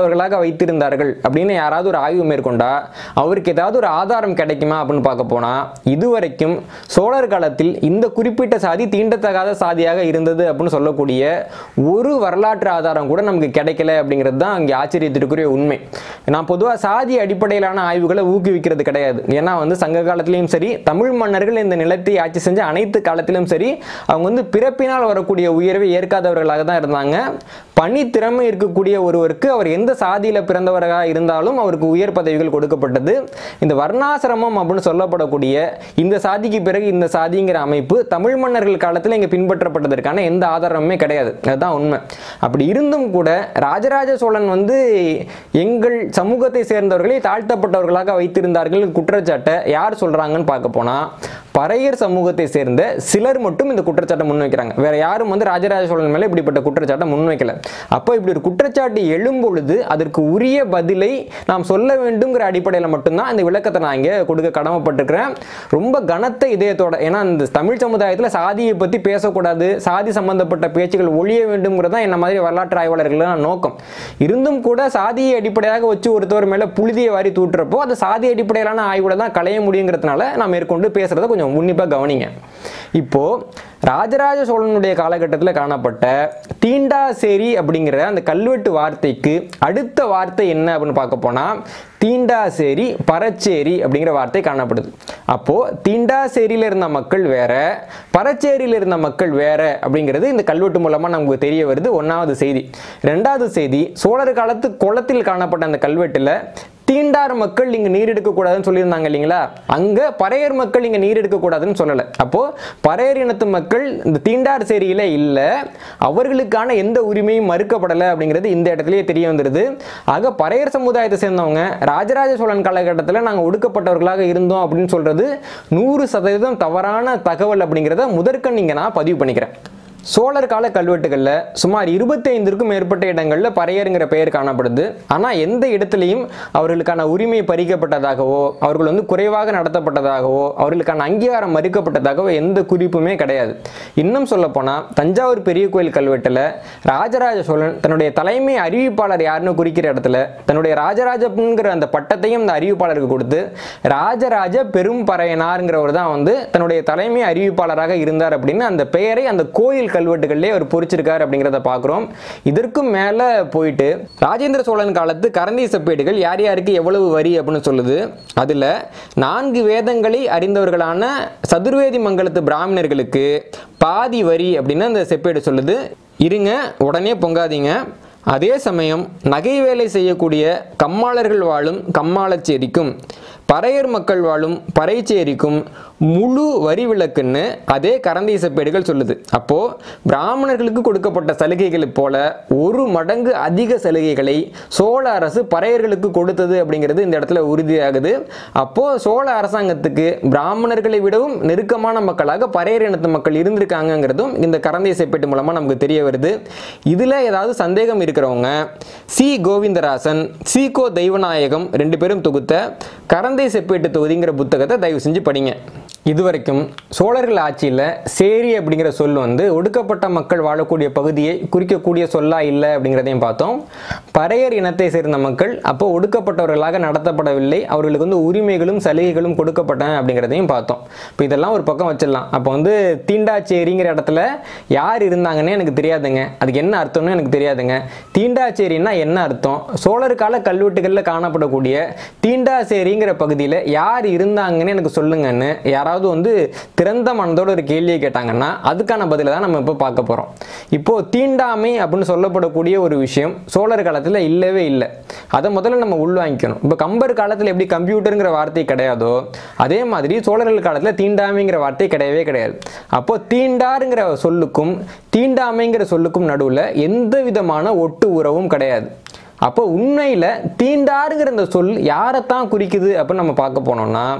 அடையாளப்படுத்தாதவர்களாக வைத்திருந்தார்கள் அப்படின்னு யாராவது ஒரு ஆய்வு மேற்கொண்டா அவருக்கு ஏதாவது ஒரு ஆதாரம் கிடைக்குமா அப்படின்னு பார்க்க போனா இதுவரைக்கும் சோழர் காலத்தில் இந்த குறிப்பிட்ட சாதி தீண்டத்தகாத சாதியாக இருந்தது அப்படின்னு சொல்லக்கூடிய ஒரு வரலாற்று ஆதாரம் கூட நமக்கு கிடைக்கல அப்படிங்கிறது தான் இங்கே ஆச்சரியத்திற்குரிய உண்மை. நான் பொதுவாக சாதி அடிப்படையிலான ஆய்வுகளை ஊக்குவிக்கிறது கிடையாது. ஏன்னா வந்து சங்க காலத்திலையும் சரி தமிழ் மன்னர்கள் இந்த நிலத்தை ஆட்சி செஞ்ச அனைத்து காலத்திலும் சரி அவங்க வந்து பிறப்பினால் வரக்கூடிய உயர்வை ஏற்காதவர்களாக தான் இருந்தாங்க. பணி திறமை இருக்கக்கூடிய ஒருவருக்கு அவர் எந்த சாதியில பிறந்தவராக இருந்தாலும் அவருக்கு உயர் பதவிகள் கொடுக்கப்பட்டது. இந்த வர்ணாசிரமம் அப்படின்னு சொல்லப்படக்கூடிய இந்த சாதிக்கு பிறகு இந்த சாதிங்கிற அமைப்பு தமிழ் மன்னர்கள் காலத்தில் இங்கே பின்பற்றப்பட்டதற்கான எந்த ஆதாரமுமே கிடையாது. அதுதான் உண்மை. அப்படி இருந்தும் கூட ராஜராஜ சோழன் வந்து எங்கள் சமூகத்தை சேர்ந்தவர்களை தாழ்த்தப்பட்டவர்களாக வைத்திருந்தார்கள் குற்றச்சாட்டை யார் சொல்றாங்கன்னு பார்க்க போனா பறையர் சமூகத்தை சேர்ந்த சிலர் மட்டும் இந்த குற்றச்சாட்டை முன்வைக்கிறாங்க. வேற யாரும் வந்து ராஜராஜ சோழன் மேலே இப்படிப்பட்ட குற்றச்சாட்டை முன்வைக்கல. அப்போ இப்படி ஒரு குற்றச்சாட்டு எழும்பொழுது அதற்கு உரிய பதிலை நாம் சொல்ல வேண்டும்ங்கிற அடிப்படையில் மட்டும்தான் இந்த விளக்கத்தை நான் இங்கே கொடுக்க கடமைப்பட்டிருக்கிறேன். ரொம்ப கனத்த இதயத்தோட. ஏன்னா இந்த தமிழ் சமுதாயத்தில் சாதியை பற்றி பேசக்கூடாது, சாதி சம்பந்தப்பட்ட பேச்சுகள் ஒழிய வேண்டும்ங்கிறது தான் என்ன மாதிரி வரலாற்று ஆய்வாளர்களான நோக்கம். இருந்தும் கூட சாதியை அடிப்படையாக வச்சு ஒருத்தவர் மேலே புழுதியை வாரி தூட்டுறப்போ அது சாதி அடிப்படையிலான ஆய்வுல தான் களைய முடியுங்கிறதுனால நான் மேற்கொண்டு பேசுறதை கொஞ்சம் உன்னிப்பாக கவனிங்க. இப்போ ராஜராஜ சோழனுடைய காலகட்டத்தில் காணப்பட்ட தீண்டாசேரி அப்படிங்கிற அந்த கல்வெட்டு வார்த்தைக்கு அடுத்த வார்த்தை என்ன அப்படின்னு பார்க்க போனா தீண்டாசேரி பரச்சேரி அப்படிங்கிற வார்த்தை காணப்படுது. அப்போ தீண்டாசேரியில இருந்த மக்கள் வேற, பரச்சேரியில இருந்த மக்கள் வேற அப்படிங்கிறது இந்த கல்வெட்டு மூலமா நமக்கு தெரிய வருது. ஒன்னாவது செய்தி. ரெண்டாவது செய்தி, சோழர் காலத்து குளத்தில் காணப்பட்ட அந்த கல்வெட்டுல தீண்டார் மக்கள் இங்க நீர் எடுக்க கூடாதுன்னு சொல்லியிருந்தாங்க இல்லைங்களா, அங்க பறையர் மக்கள் இங்க நீர் எடுக்க கூடாதுன்னு சொல்லல. அப்போ பறையர் இனத்து மக்கள் இந்த தீண்டார் சேரியில இல்ல, அவர்களுக்கான எந்த உரிமையும் மறுக்கப்படலை அப்படிங்கிறது இந்த இடத்துலயே தெரிய வந்துருது. ஆக பறையர் சமுதாயத்தை சேர்ந்தவங்க ராஜராஜ சோழன் காலகட்டத்தில் நாங்கள் ஒடுக்கப்பட்டவர்களாக இருந்தோம் அப்படின்னு சொல்றது நூறு சதவீதம் தவறான தகவல் அப்படிங்கிறத முதற்கண் இங்க நான் பதிவு பண்ணிக்கிறேன். சோழர் கால கல்வெட்டுகளில் சுமார் இருபத்தி ஐந்திற்கும் மேற்பட்ட இடங்களில் பறையருங்கிற பெயர் காணப்படுது. ஆனால் எந்த இடத்துலையும் அவர்களுக்கான உரிமை பறிக்கப்பட்டதாகவோ அவர்கள் வந்து குறைவாக நடத்தப்பட்டதாகவோ அவர்களுக்கான அங்கீகாரம் மறுக்கப்பட்டதாகவோ எந்த குறிப்புமே கிடையாது. இன்னும் சொல்லப்போனால் தஞ்சாவூர் பெரிய கோயில் கல்வெட்டில் ராஜராஜ சோழன் தன்னுடைய தலைமை அறிவிப்பாளர் யாருன்னு குறிக்கிற இடத்துல தன்னுடைய ராஜராஜங்கிற அந்த பட்டத்தையும் அந்த அறிவிப்பாளருக்கு கொடுத்து ராஜராஜ பெரும் பறையனாருங்கிறவர் தான் வந்து தன்னுடைய தலைமை அறிவிப்பாளராக இருந்தார் அப்படின்னு அந்த பெயரை அந்த கோயில் கல்வெட்டுகளிலே அவர் பொறிச்சிருக்கார் அப்படிங்கிறத பார்க்குறோம். இதற்கும் மேலே போயிட்டு ராஜேந்திர சோழன் காலத்து கரந்தை செப்பேடுகள் யார் யாருக்கு எவ்வளவு வரி அப்படின்னு சொல்லுது. அதில் நான்கு வேதங்களை அறிந்தவர்களான சதுர்வேதி மங்கலத்து பிராமணர்களுக்கு பாதி வரி அப்படின்னு அந்த செப்பேடு சொல்லுது. இருங்க, உடனே பொங்காதீங்க. அதே சமயம் நகை வேலை செய்யக்கூடிய கம்மாளர்கள் வாழும் கம்மாளச்சேரிக்கும் பறையர் மக்கள் வாழும் பறைச்சேரிக்கும் முழு வரி விலக்குன்னு அதே கரந்தை செப்பேடுகள் சொல்லுது. அப்போ பிராமணர்களுக்கு கொடுக்கப்பட்ட சலுகைகளை போல ஒரு மடங்கு அதிக சலுகைகளை சோழ அரசு பறையர்களுக்கு கொடுத்தது அப்படிங்கிறது இந்த இடத்துல உறுதியாகுது. அப்போ சோழ அரசாங்கத்துக்கு பிராமணர்களை விடவும் நெருக்கமான மக்களாக பறையர் இனத்து மக்கள் இருந்திருக்காங்கிறதும் இந்த கரந்தை செப்பேட்டு மூலமா நமக்கு தெரிய வருது. இதுல ஏதாவது சந்தேகம் இருக்கிறவங்க சி கோவிந்தராசன், சி கோ தெய்வநாயகம் ரெண்டு பேரும் தொகுத்த கரந்தை செப்பேட்டு தொகுதிங்கிற புத்தகத்தை தயவு செஞ்சு படிங்க. இதுவரைக்கும் சோழர்கள் ஆட்சியில் சேரி அப்படிங்கிற சொல் வந்து ஒடுக்கப்பட்ட மக்கள் வாழக்கூடிய பகுதியை குறிக்கக்கூடிய சொல்லா இல்லை அப்படிங்கிறதையும் பார்த்தோம். பறையர் இனத்தை சேர்ந்த மக்கள் அப்போ ஒடுக்கப்பட்டவர்களாக நடத்தப்படவில்லை, அவர்களுக்கு வந்து உரிமைகளும் சலுகைகளும் கொடுக்கப்பட்டன அப்படிங்கிறதையும் பார்த்தோம். இப்போ இதெல்லாம் ஒரு பக்கம் வச்சிடலாம். அப்போ வந்து தீண்டாச்சேரிங்கிற இடத்துல யார் இருந்தாங்கன்னே எனக்கு தெரியாதுங்க, அதுக்கு என்ன அர்த்தம்னு எனக்கு தெரியாதுங்க. தீண்டாச்சேரின்னா என்ன அர்த்தம், சோழர் கால கல்வெட்டுகளில் காணப்படக்கூடிய தீண்டாச்சேரிங்கிற பகுதியில் யார் இருந்தாங்கன்னு எனக்கு சொல்லுங்கன்னு யாராவது வந்து திறந்த மனதோட ஒரு கேள்வியை கேட்டாங்கன்னா அதுக்கான பதிலை தான் நம்ம இப்போ பார்க்க போகிறோம். இப்போ தீண்டாமை அப்படின்னு சொல்லப்படக்கூடிய ஒரு விஷயம் சோழர் காலத்தில் இல்லவே இல்லை. அதை முதல்ல நம்ம உள்வாங்கிக்கணும். இப்போ கம்பர் காலத்தில் எப்படி கம்ப்யூட்டருங்கிற வார்த்தை கிடையாதோ அதே மாதிரி சோழர்கள் காலத்தில் தீண்டாமைங்கிற வார்த்தை கிடையவே கிடையாது. அப்போ தீண்டாருங்கிற சொல்லுக்கும் தீண்டாமைங்கிற சொல்லுக்கும் நடுவில் எந்த விதமான ஒட்டு உறவும் கிடையாது. அப்போ உண்மையில் தீண்டாருங்கிற இந்த சொல் யாரைத்தான் குறிக்குது அப்படின்னு நம்ம பார்க்க போனோம்னா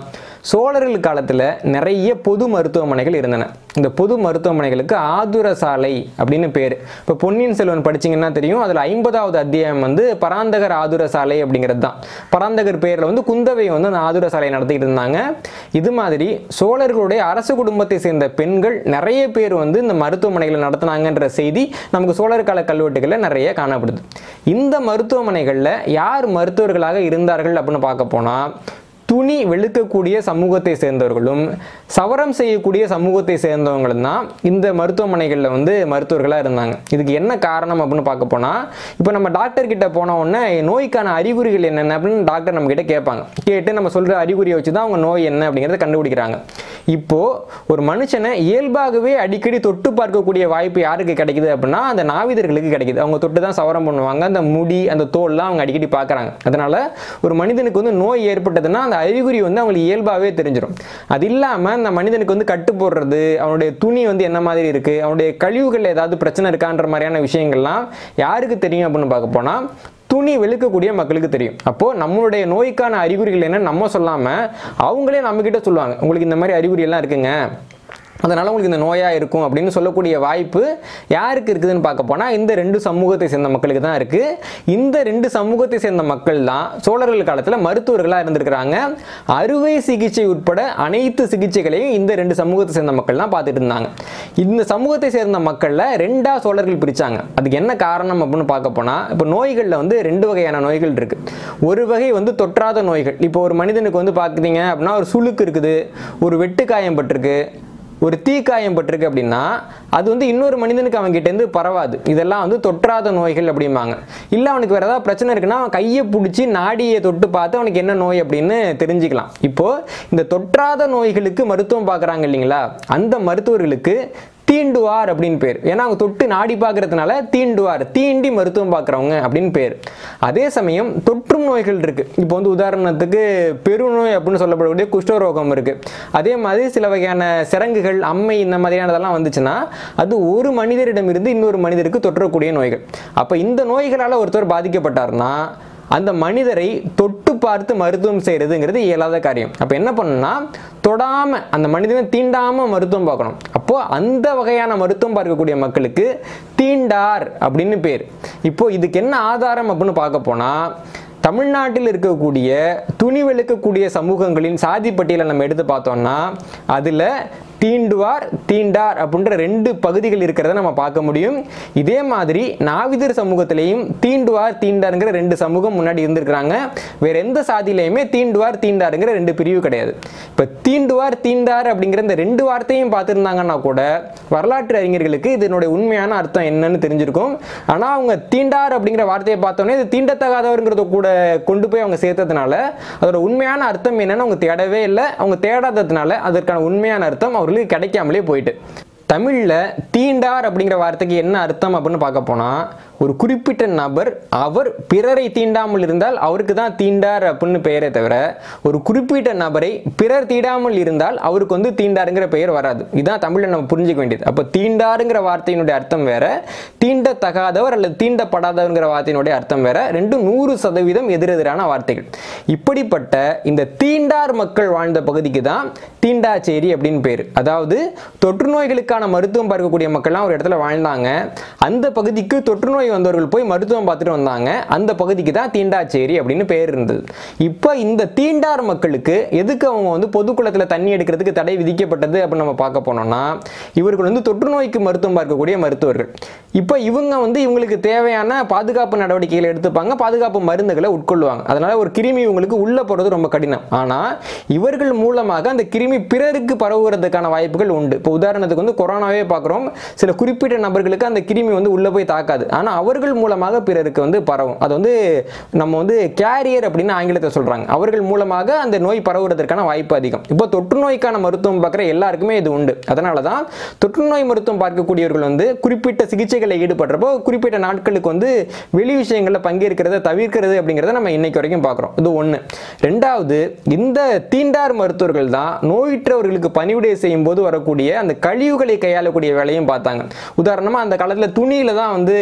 சோழர்கள் காலத்தில் நிறைய பொது மருத்துவமனைகள் இருந்தன. இந்த பொது மருத்துவமனைகளுக்கு ஆதுர சாலை அப்படின்னு பேர். இப்போ பொன்னியின் செல்வன் படிச்சிங்கன்னா தெரியும், அதில் ஐம்பதாவது அத்தியாயம் வந்து பராந்தகர் ஆதுர சாலை அப்படிங்கிறது தான். பராந்தகர் பேரில் வந்து குந்தவை வந்து அந்த ஆதுர சாலை நடத்திக்கிட்டு இருந்தாங்க. இது மாதிரி சோழர்களுடைய அரசு குடும்பத்தை சேர்ந்த பெண்கள் நிறைய பேர் வந்து இந்த மருத்துவமனைகளை நடத்தினாங்கன்ற செய்தி நமக்கு சோழர் கால கல்வெட்டுகளில் நிறைய காணப்படுது. இந்த மருத்துவமனைகளில் யார் மருத்துவர்களாக இருந்தார்கள் அப்படின்னு பார்க்க போனால், துணி வெளுக்கக்கூடிய சமூகத்தை சேர்ந்தவர்களும் சவரம் செய்யக்கூடிய சமூகத்தை சேர்ந்தவங்களும் தான் இந்த மருத்துவமனைகளில் வந்து மருத்துவர்களாக இருந்தாங்க. இதுக்கு என்ன காரணம் அப்படின்னு பார்க்க போனால், இப்போ நம்ம டாக்டர் கிட்ட போன உடனே நோய்க்கான அறிகுறிகள் என்னென்ன அப்படின்னு டாக்டர் நம்ம கிட்ட கேட்பாங்க. கேட்டு நம்ம சொல்கிற அறிகுறியை வச்சு தான் அவங்க நோய் என்ன அப்படிங்கிறத கண்டுபிடிக்கிறாங்க. இப்போது ஒரு மனுஷனை இயல்பாகவே அடிக்கடி தொட்டு பார்க்கக்கூடிய வாய்ப்பு யாருக்கு கிடைக்குது அப்படின்னா அந்த நாவிதர்களுக்கு கிடைக்குது. அவங்க தொட்டு தான் சவரம் பண்ணுவாங்க. அந்த முடி அந்த தோல்லாம் அவங்க அடிக்கடி பார்க்குறாங்க. அதனால் ஒரு மனிதனுக்கு வந்து நோய் ஏற்பட்டதுன்னா அந்த அறிகுறி வந்து அவங்களுக்கு இயல்பாகவே தெரிஞ்சிடும். அது இல்லாமல் அந்த மனிதனுக்கு வந்து கட்டு போடுறது, அவனுடைய துணி வந்து என்ன மாதிரி இருக்குது, அவனுடைய கழிவுகள் ஏதாவது பிரச்சனை இருக்கான்ற மாதிரியான விஷயங்கள்லாம் யாருக்கு தெரியும் அப்படின்னு பார்க்க போனால் துணி வெளுக்கக்கூடிய மக்களுக்கு தெரியும். அப்போது நம்மளுடைய நோய்க்கான அறிகுறிகள் என்ன நம்ம சொல்லாமல் அவங்களே நம்மக்கிட்ட சொல்லுவாங்க, உங்களுக்கு இந்த மாதிரி அறிகுறி எல்லாம் இருக்குங்க, அதனால் உங்களுக்கு இந்த நோயாக இருக்கும் அப்படின்னு சொல்லக்கூடிய வாய்ப்பு யாருக்கு இருக்குதுன்னு பார்க்க போனால் இந்த ரெண்டு சமூகத்தை சேர்ந்த மக்களுக்கு தான் இருக்குது. இந்த ரெண்டு சமூகத்தை சேர்ந்த மக்கள் தான் சோழர்கள் காலத்தில் மருத்துவர்களாக இருந்திருக்கிறாங்க. அறுவை சிகிச்சை உட்பட அனைத்து சிகிச்சைகளையும் இந்த ரெண்டு சமூகத்தை சேர்ந்த மக்கள் தான் பார்த்துட்டு இருந்தாங்க. இந்த சமூகத்தை சேர்ந்த மக்களில் ரெண்டாக சோழர்கள் பிரித்தாங்க. அதுக்கு என்ன காரணம் அப்படின்னு பார்க்க போனால், இப்போ நோய்களில் வந்து ரெண்டு வகையான நோய்கள் இருக்குது. ஒரு வகை வந்து தொற்றாத நோய்கள். இப்போ ஒரு மனிதனுக்கு வந்து பார்க்குறீங்க அப்படின்னா ஒரு சுளுக்கு இருக்குது, ஒரு வெட்டுக்காயம் பட்டிருக்கு, ஒரு தீக்காயம் பட்டிருக்கு அப்படின்னா அது வந்து இன்னொரு மனிதனுக்கு அவங்ககிட்டேருந்து பரவாது. இதெல்லாம் வந்து தொற்றாத நோய்கள் அப்படிம்பாங்க. இல்லை அவனுக்கு வேறு ஏதாவது பிரச்சனை இருக்குன்னா அவன் கையை பிடிச்சி நாடியை தொட்டு பார்த்து அவனுக்கு என்ன நோய் அப்படின்னு தெரிஞ்சுக்கலாம். இப்போது இந்த தொற்றாத நோய்களுக்கு மருத்துவம் பார்க்குறாங்க இல்லைங்களா, அந்த மருத்துவர்களுக்கு தீண்டுவார் அப்படின்னு பேர். ஏன்னா அவங்க தொட்டு நாடி பார்க்கறதுனால தீண்டுவார், தீண்டி மருத்துவம் பார்க்குறவங்க அப்படின்னு பேர். அதே சமயம் தொற்றும் நோய்கள் இருக்குது. இப்போ வந்து உதாரணத்துக்கு பெருநோய் அப்படின்னு சொல்லப்படக்கூடிய குஷ்டரோகம் இருக்குது. அதே மாதிரி சில வகையான சிரங்குகள், அம்மை இந்த மாதிரியானதெல்லாம் வந்துச்சுன்னா அது ஒரு மனிதரிடமிருந்து இன்னொரு மனிதருக்கு தொற்றக்கூடிய நோய்கள். அப்போ இந்த நோய்களால் ஒருத்தர் பாதிக்கப்பட்டார்னா அந்த மனிதரை தொட்டு பார்த்து மருத்துவம் செய்கிறதுங்கிறது இயலாத காரியம். அப்போ என்ன பண்ணணும்னா தொடாமல் அந்த மனிதனை தீண்டாமல் மருத்துவம் பார்க்கணும். அப்போது அந்த வகையான மருத்துவம் பார்க்கக்கூடிய மக்களுக்கு தீண்டார் அப்படின்னு பேர். இப்போது இதுக்கு என்ன ஆதாரம் அப்படின்னு பார்க்க போனால், தமிழ்நாட்டில் இருக்கக்கூடிய துணி வெளுக்கக்கூடிய சமூகங்களின் சாதி பட்டியலை நம்ம எடுத்து பார்த்தோம்னா அதில் தீண்டுவார் தீண்டார் அப்படின்ற ரெண்டு பகுதிகள் இருக்கிறத நம்ம பார்க்க முடியும். இதே மாதிரி நாவிதர் சமூகத்திலையும் தீண்டுவார் தீண்டாருங்கிற ரெண்டு சமூகம் முன்னாடி இருந்திருக்கிறாங்க. வேற எந்த சாதியிலையுமே தீண்டுவார் தீண்டாருங்கிற ரெண்டு பிரிவு கிடையாது. இப்போ தீண்டுவார் தீண்டார் அப்படிங்கிற இந்த ரெண்டு வார்த்தையும் பார்த்துருந்தாங்கன்னா கூட வரலாற்று அறிஞர்களுக்கு இதனுடைய உண்மையான அர்த்தம் என்னன்னு தெரிஞ்சிருக்கும். ஆனால் அவங்க தீண்டார் அப்படிங்கிற வார்த்தையை பார்த்தோன்னே இது தீண்டத்தகாதவர்ங்கிறத கூட கொண்டு போய் அவங்க சேர்த்ததுனால அதோட உண்மையான அர்த்தம் என்னன்னு அவங்க தேடவே இல்லை. அவங்க தேடாததுனால அதற்கான உண்மையான அர்த்தம் அவர்களுக்கு கிடைக்காமலே போயிட்டு. தமிழில் தீண்டார் அப்படிங்கிற வார்த்தைக்கு என்ன அர்த்தம் அப்படின்னு பார்க்க போனால், ஒரு குறிப்பிட்ட நபர் அவர் பிறரை தீண்டாமல் இருந்தால் அவருக்கு தான் தீண்டார் அப்படின்னு பெயரே தவிர ஒரு குறிப்பிட்ட நபரை பிறர் தீண்டாமல் இருந்தால் அவருக்கு வந்து தீண்டாருங்கிற பெயர் வராது. இதுதான் தமிழில் நம்ம புரிஞ்சுக்க வேண்டியது. அப்போ தீண்டாருங்கிற வார்த்தையினுடைய அர்த்தம் வேற, தீண்டத்தகாதவர் அல்லது தீண்டப்படாதவர்ங்கிற வார்த்தையினுடைய அர்த்தம் வேற. ரெண்டும் நூறு சதவீதம் எதிரெதிரான வார்த்தைகள். இப்படிப்பட்ட இந்த தீண்டார் மக்கள் வாழ்ந்த பகுதிக்கு தான் தீண்டாச்சேரி அப்படின்னு பேர். அதாவது தொற்று நோய்களுக்கான மருத்துவம் பார்க்கக்கூடிய மக்கள்லாம் ஒரு இடத்துல வாழ்ந்தாங்க. அந்த பகுதிக்கு தொற்று நோய் வந்தவர்கள் போய் மருத்துவம் பார்த்துட்டு வந்தாங்க. அந்த பகுதிக்கு தான் தீண்டாச்சேரி அப்படின்னு பேர் இருந்தது. இப்போ இந்த தீண்டார் மக்களுக்கு எதுக்கு அவங்க வந்து பொதுக்குளத்தில் தண்ணி எடுக்கிறதுக்கு தடை விதிக்கப்பட்டது அப்படின்னு நம்ம பார்க்க போனோம்னா, இவர்கள் வந்து தொற்று நோய்க்கு மருத்துவம் பார்க்கக்கூடிய மருத்துவர்கள். இப்போ இவங்க வந்து இவங்களுக்கு தேவையான பாதுகாப்பு நடவடிக்கைகளை எடுத்துப்பாங்க, பாதுகாப்பு மருந்துகளை உட்கொள்வாங்க. அதனால ஒரு கிருமி இவங்களுக்கு உள்ள போறது ரொம்ப கடினம். ஆனால் இவர்கள் மூலமாக அந்த கிருமி பிறருக்கு பரவுவதற்கான வாய்ப்புகள் உண்டு. இப்போ உதாரணத்துக்கு வந்து கொரோனாவே பார்க்குறோம். சில குறிப்பிட்ட நபர்களுக்கு அந்த கிருமி வந்து உள்ள போய் தாக்காது, ஆனால் அவர்கள் மூலமாக பிறருக்கு வந்து பரவும். அது வந்து நம்ம வந்து கேரியர் அப்படின்னு ஆங்கிலத்தை சொல்றாங்க. அவர்கள் மூலமாக அந்த நோய் பரவுவதற்கான வாய்ப்பு அதிகம். இப்போ தொற்று நோய்க்கான மருத்துவம் பார்க்குற எல்லாருக்குமே இது உண்டு. அதனால தான் தொற்று நோய் மருத்துவம் பார்க்கக்கூடியவர்கள் வந்து குறிப்பிட்ட சிகிச்சைகளை ஈடுபடுறப்போ குறிப்பிட்ட நாட்களுக்கு வந்து வெளி விஷயங்களில் பங்கேற்கிறத தவிர்க்கிறது அப்படிங்கிறத நம்ம இன்னைக்கு வரைக்கும் பார்க்குறோம். இது ஒன்று. ரெண்டாவது, இந்த தீண்டார் மருத்துவர்கள் தான் நோயுற்றவர்களுக்கு பணிவிடை செய்யும் போது வரக்கூடிய அந்த கழிவுகளை கையாளக்கூடிய வேலையும் பார்த்தாங்க. உதாரணமாக அந்த காலத்தில் துணியில தான் வந்து எல்லாத்தையுமே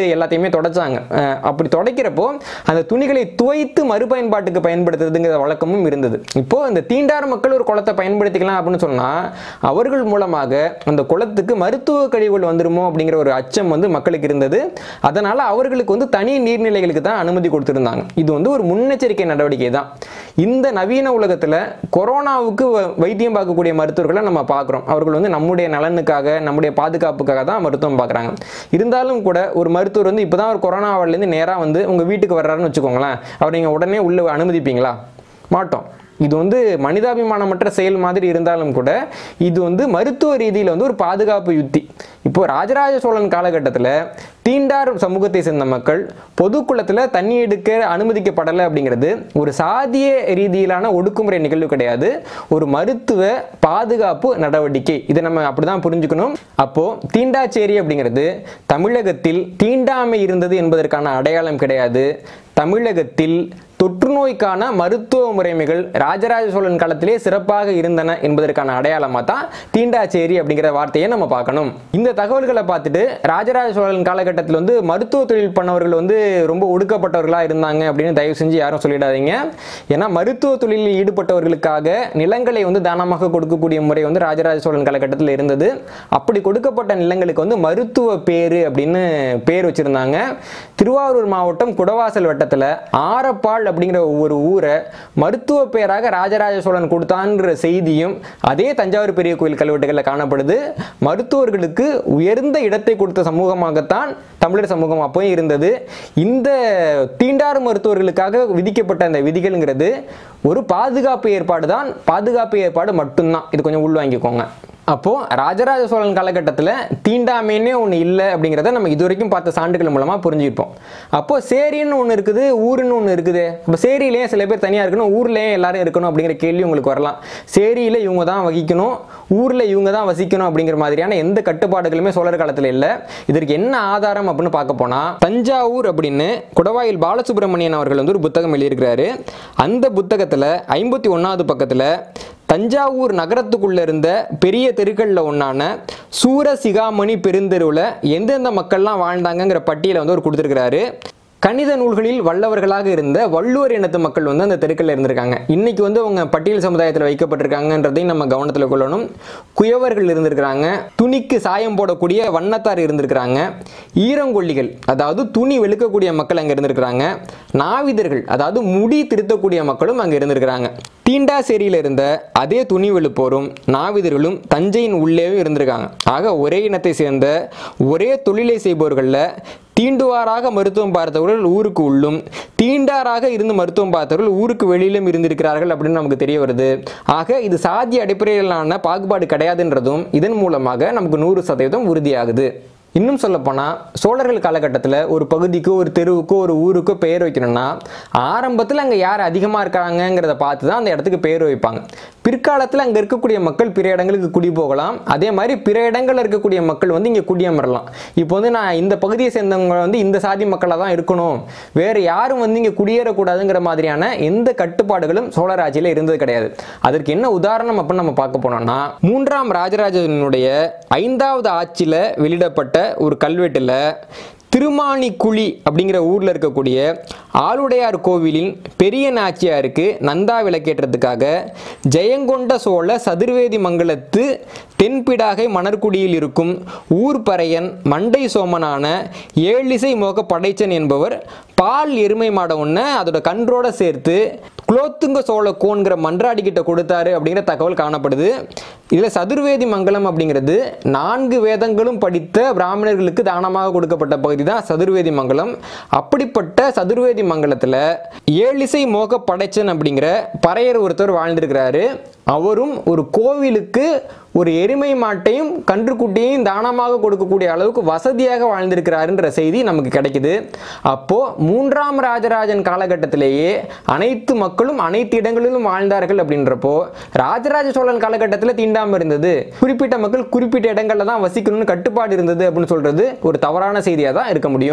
எல்லாத்தையுமே தொடச்சாங்க. அப்படி துடைக்கிறப்போ அந்த துணிகளை துவைத்து மறுபயன்பாட்டுக்கு பயன்படுத்துறதுங்கிற வழக்கமும் இருந்தது. இப்போ இந்த தீண்டார் மக்கள் ஒரு குளத்தை பயன்படுத்திக்கலாம் அப்படின்னு சொன்னா அவர்கள் மூலமாக அந்த குளத்துக்கு மருத்துவ கழிவுகள் வந்துருமோ அப்படிங்கிற ஒரு அச்சம் வந்து மக்களுக்கு இருந்தது. அதனால அவர்களுக்கு வந்து தனி நீர்நிலைகளுக்கு தான் அனுமதி கொடுத்திருந்தாங்க. இது வந்து ஒரு முன்னெச்சரிக்கை நடவடிக்கை தான். இந்த நவீன உலகத்துல கொரோனாவுக்கு வைத்தியம் பார்க்கக்கூடிய மருத்துவர்களை நம்ம பார்க்கிறோம். அவர்கள் வந்து நம்முடைய நலனுக்காக நம்முடைய பாதுகாப்புக்காக தான் மருத்துவம் பார்க்குறாங்க. இருந்தாலும் கூட ஒரு மருத்துவர் வந்து இப்போதான் ஒரு கொரோனாவிலேருந்து நேராக வந்து உங்கள் வீட்டுக்கு வர்றாருன்னு வச்சுக்கோங்களேன், அவர் நீங்கள் உடனே உள்ள அனுமதிப்பீங்களா? மாட்டோம். இது வந்து மனிதாபிமானமற்ற செயல் மாதிரி இருந்தாலும் கூட இது வந்து மருத்துவ ரீதியில் வந்து ஒரு பாதுகாப்பு யுத்தி. இப்போ ராஜராஜ சோழன் காலகட்டத்தில் தீண்டார் சமூகத்தை சேர்ந்த மக்கள் பொதுக்குளத்தில் தண்ணி எடுக்க அனுமதிக்கப்படலை அப்படிங்கிறது ஒரு சாதிய ரீதியிலான ஒடுக்குமுறை நிகழ்வு கிடையாது, ஒரு மருத்துவ பாதுகாப்பு நடவடிக்கை. இதை நம்ம அப்படிதான் புரிஞ்சுக்கணும். அப்போ தீண்டாச்சேரி அப்படிங்கிறது தமிழகத்தில் தீண்டாமை இருந்தது என்பதற்கான அடையாளம் கிடையாது. தமிழகத்தில் தொற்று நோய்க்கான மருத்துவ முறைமைகள் ராஜராஜ சோழன் காலத்திலே சிறப்பாக இருந்தன என்பதற்கான அடையாளமாக தான் தீண்டாச்சேரி அப்படிங்கிற வார்த்தையை நம்ம பார்க்கணும். இந்த தகவல்களை பார்த்துட்டு ராஜராஜ சோழன் காலகட்டத்தில் வந்து மருத்துவ தொழில் பண்ணவர்கள் வந்து ரொம்ப ஒடுக்கப்பட்டவர்களாக இருந்தாங்க அப்படின்னு தயவு செஞ்சு யாரும் சொல்லிடாதீங்க. ஏன்னா மருத்துவ தொழிலில் ஈடுபட்டவர்களுக்காக நிலங்களை வந்து தானமாக கொடுக்கக்கூடிய முறை வந்து ராஜராஜ சோழன் காலகட்டத்தில் இருந்தது. அப்படி கொடுக்கப்பட்ட நிலங்களுக்கு வந்து மருத்துவ பேரு அப்படின்னு பேர் வச்சிருந்தாங்க. திருவாரூர் மாவட்டம் குடவாசல் வட்டத்தில் ஆரப்பாள் அப்படிங்கிற ஒரு ஊரை மருத்துவ பேராக ராஜராஜ சோழன் கொடுத்தான்ற செய்தியும் அதே தஞ்சாவூர் பெரிய கோயில் கல்வெட்டுகளில் காணப்படுது. மருத்துவர்களுக்கு உயர்ந்த இடத்தை கொடுத்த சமூகமாகத்தான் தமிழர் சமூகம் அப்போயும் இருந்தது. இந்த தீண்டார் மருத்துவர்களுக்காக விதிக்கப்பட்ட அந்த விதிகள்ங்கிறது ஒரு பாதுகாப்பு ஏற்பாடு தான், பாதுகாப்பு ஏற்பாடு மட்டும்தான். இது கொஞ்சம் உள்வாங்கிக்கோங்க. அப்போ ராஜராஜ சோழன் காலகட்டத்தில் தீண்டாமைன்னே ஒன்று இல்லை அப்படிங்கிறத நம்ம இது வரைக்கும் பார்த்த சான்றுகள் மூலமாக புரிஞ்சுப்போம். அப்போ சேரின்னு ஒன்று இருக்குது, ஊருன்னு ஒன்று இருக்குது. அப்போ சேரியிலேயே சில பேர் தனியாக இருக்கணும், ஊர்லேயே எல்லாரும் இருக்கணும் அப்படிங்கிற கேள்வி உங்களுக்கு வரலாம். சேரியில் இவங்க தான் வகிக்கணும், ஊரில் இவங்க தான் வசிக்கணும் அப்படிங்கிற மாதிரியான எந்த கட்டுப்பாடுகளுமே சோழர் காலத்தில் இல்லை. இதற்கு என்ன ஆதாரம் அப்படின்னு பார்க்க போனால் தஞ்சாவூர் அப்படின்னு குடவாயில் பாலசுப்ரமணியன் அவர்கள் வந்து ஒரு புத்தகம் எழுதியிருக்கிறாரு. அந்த புத்தகத்தில் ஐம்பத்தி ஒன்றாவது பக்கத்தில் தஞ்சாவூர் நகரத்துக்குள்ள இருந்த பெரிய தெருக்களில் ஒன்றான சூரசிகாமணி பெருந்தெருவில் எந்தெந்த மக்கள்லாம் வாழ்ந்தாங்கிற பட்டியலை வந்து அவர் கொடுத்துருக்கிறாரு. கணித நூல்களில் வல்லவர்களாக இருந்த வள்ளுவர் இனத்து மக்கள் வந்து அந்த தெருக்களில் இருந்திருக்காங்க. இன்னைக்கு வந்து அவங்க பட்டியல் சமுதாயத்தில் வைக்கப்பட்டிருக்காங்கன்றதையும் நம்ம கவனத்தில் கொள்ளணும். குயவர்கள் இருந்திருக்கிறாங்க, துணிக்கு சாயம் போடக்கூடிய வண்ணத்தார் இருந்திருக்கிறாங்க, ஈரங்கொல்லிகள் அதாவது துணி வெளுக்கக்கூடிய மக்கள் அங்கே இருந்திருக்கிறாங்க, நாவிதர்கள் அதாவது முடி திருத்தக்கூடிய மக்களும் அங்கே இருந்திருக்கிறாங்க. தீண்டாசேரியில் இருந்த அதே துணி வெளுப்போரும் நாவிதர்களும் தஞ்சையின் உள்ளேயும் இருந்திருக்காங்க. ஆக ஒரே இனத்தை சேர்ந்த ஒரே தொழிலை செய்பவர்களில் தீண்டுவாராக மருத்துவம் பார்த்தவர்கள் ஊருக்கு உள்ளும், தீண்டாராக இருந்து மருத்துவம் பார்த்தவர்கள் ஊருக்கு வெளியிலும் இருந்திருக்கிறார்கள் அப்படின்னு நமக்கு தெரிய வருது. ஆக இது சாதிய அடிப்படையிலான பாகுபாடு கிடையாதுன்றதும் இதன் மூலமாக நமக்கு நூறு சதவீதம் உறுதியாகுது. இன்னும் சொல்லப்போனால் சோழர்கள் காலகட்டத்தில் ஒரு பகுதிக்கோ ஒரு தெருவுக்கோ ஒரு ஊருக்கோ பெயர் வைக்கணும்னா ஆரம்பத்தில் அங்கே யார் அதிகமாக இருக்காங்கிறத பார்த்து தான் அந்த இடத்துக்கு பெயர் வைப்பாங்க. பிற்காலத்தில் அங்கே இருக்கக்கூடிய மக்கள் பிற இடங்களுக்கு குடி போகலாம், அதே மாதிரி பிற இடங்களில் இருக்கக்கூடிய மக்கள் வந்து இங்கே குடியமரலாம். இப்போ வந்து நான் இந்த பகுதியை சேர்ந்தவங்க வந்து இந்த சாதி மக்களாக தான் இருக்கணும், வேறு யாரும் வந்து இங்கே குடியேறக்கூடாதுங்கிற மாதிரியான எந்த கட்டுப்பாடுகளும் சோழராட்சியில் இருந்தது கிடையாது. அதற்கு என்ன உதாரணம் அப்படின்னு நம்ம பார்க்க போனோம்னா மூன்றாம் ராஜராஜனுடைய ஐந்தாவது ஆட்சியில் வெளியிடப்பட்ட ஒரு கல்வெட்டில் திருமானிக்குழி அப்படிங்கிற ஊரில் இருக்கக்கூடிய ஆளுடையார் கோவிலின் பெரிய நாச்சியாருக்கு நந்தா விளக்கேற்றத்துக்காக ஜெயங்கொண்ட சோழ சதுர்வேதி மங்கலத்து தென்பிடாகை மணற்குடியில் இருக்கும் ஊர்பறையன் மண்டை சோமனான ஏழிசை மோக படைச்சன் என்பவர் பால் எருமை மாட ஒன்று அதோட கன்றோட சேர்த்து குலோத்துங்க சோழ கோன்கிற மன்றாடிக்கிட்ட கொடுத்தாரு அப்படிங்கிற தகவல் காணப்படுது. இதில் சதுர்வேதி மங்கலம் அப்படிங்கிறது நான்கு வேதங்களும் படித்த பிராமணர்களுக்கு தானமாக கொடுக்கப்பட்ட பகுதி தான் சதுர்வேதி மங்கலம். அப்படிப்பட்ட சதுர்வேதி மங்கலத்தில் ஏழிசை மோக படைச்சன் அப்படிங்கிற பறையர் ஒருத்தர் வாழ்ந்திருக்கிறாரு. அவரும் ஒரு கோவிலுக்கு ஒரு எருமை மாட்டையும் கன்றுக்குட்டியையும் தானமாக கொடுக்கக்கூடிய அளவுக்கு வசதியாக வாழ்ந்திருக்கிறாருன்ற செய்தி நமக்கு கிடைக்குது. அப்போ மூன்றாம் ராஜராஜன் காலகட்டத்திலேயே அனைத்து மக்களும் அனைத்து இடங்களிலும் வாழ்ந்தார்கள் அப்படின்றப்போ ராஜராஜ சோழன் காலகட்டத்தில் தீண்டாமல் இருந்தது, குறிப்பிட்ட மக்கள் குறிப்பிட்ட இடங்கள்ல தான் வசிக்கணும்னு கட்டுப்பாடு இருந்தது அப்படின்னு சொல்றது ஒரு தவறான செய்தியாக தான் இருக்க முடியும்.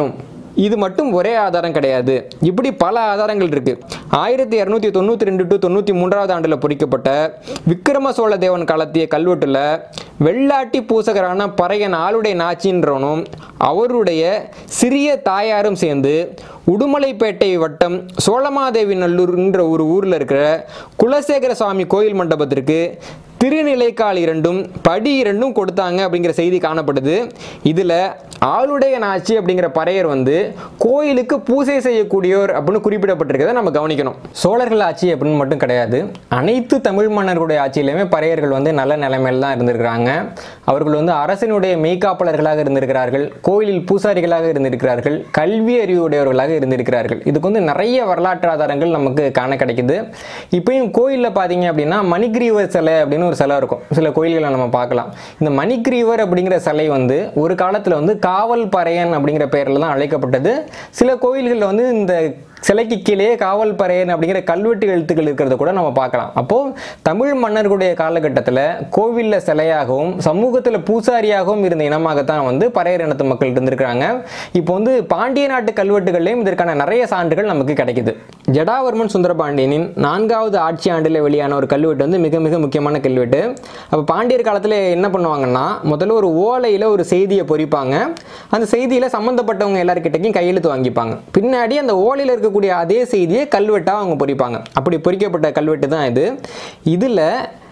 இது மட்டும் ஒரே ஆதாரம் கிடையாது, இப்படி பல ஆதாரங்கள் இருக்கு. ஆயிரத்தி இரநூத்தி தொண்ணூற்றி ரெண்டு டு தொண்ணூற்றி மூன்றாவது ஆண்டில் பொறிக்கப்பட்ட விக்ரம சோழ தேவன் காலத்திய கல்வெட்டில் வெள்ளாட்டி பூசகரான பறையன் ஆளுடைய நாச்சின்றவனும் அவருடைய சிறிய தாயாரும் சேர்ந்து உடுமலைப்பேட்டை வட்டம் சோழமாதேவி நல்லூர்ன்ற ஒரு ஊரில் இருக்கிற குலசேகர சுவாமி கோயில் மண்டபத்திற்கு திருநிலைக்கால் இரண்டும் படி இரண்டும் கொடுத்தாங்க அப்படிங்கிற செய்தி காணப்படுது. இதில் ஆளுடைய நாச்சி அப்படிங்கிற பறையர் வந்து கோயிலுக்கு பூசை செய்யக்கூடியவர் அப்படின்னு குறிப்பிடப்பட்டிருக்கிறத நம்ம கவனிக்கணும். சோழர்கள் ஆட்சி அப்படின்னு மட்டும் கிடையாது, அனைத்து தமிழ் மன்னர்களுடைய ஆட்சியிலுமே பறையர்கள் வந்து நல்ல நிலைமையில் தான் இருந்திருக்கிறாங்க. அவர்கள் வந்து அரசனுடைய மெய்காப்பாளர்களாக இருந்திருக்கிறார்கள், கோயிலில் பூசாரிகளாக இருந்திருக்கிறார்கள், கல்வி அறிவுடையவர்களாக இருந்திருக்கிறார்கள். இதுக்கு வந்து நிறைய வரலாற்று ஆதாரங்கள் நமக்கு காண கிடைக்குது. இப்பயும் கோயிலில் பார்த்தீங்க அப்படின்னா மணிகிரீவர் சிலை அப்படின்னு ஒரு சிலை இருக்கும், சில கோயில்களை நம்ம பார்க்கலாம். இந்த மணிகிரீவர் அப்படிங்கிற சிலை வந்து ஒரு காலத்தில் வந்து காவல் பறையன் அப்படிங்கிற பெயரில் தான் அழைக்கப்பட்டது. சில கோயில்களில் வந்து இந்த சிலைக்கு கீழே காவல் பறையன் அப்படிங்கிற கல்வெட்டு எழுத்துக்கள் இருக்கிறத கூட நம்ம பார்க்கலாம். அப்போது தமிழ் மன்னர்களுடைய காலகட்டத்தில் கோவிலில் சிலையாகவும் சமூகத்தில் பூசாரியாகவும் இருந்த இனமாகத்தான் வந்து பறையர் இனத்து மக்கள் இருந்திருக்கிறாங்க. இப்போ வந்து பாண்டிய நாட்டு கல்வெட்டுகள்லையும் இதற்கான நிறைய சான்றுகள் நமக்கு கிடைக்குது. ஜடாவர்மன் சுந்தரபாண்டியனின் நான்காவது ஆட்சி ஆண்டில் வெளியான ஒரு கல்வெட்டு வந்து மிக மிக முக்கியமான கல்வெட்டு. அப்போ பாண்டியர் காலத்தில் என்ன பண்ணுவாங்கன்னா, முதல்ல ஒரு ஓலையில் ஒரு செய்தியை பொறிப்பாங்க, அந்த செய்தியில் சம்மந்தப்பட்டவங்க எல்லாருக்கிட்டையும் கையெழுத்து வாங்கிப்பாங்க. பின்னாடி அந்த ஓலையில் இருக்க கூடிய அதே செய்தியை கல்வெட்டாக அவங்க பொறிப்பாங்க. அப்படி பொறிக்கப்பட்ட கல்வெட்டு தான் இது. இதில்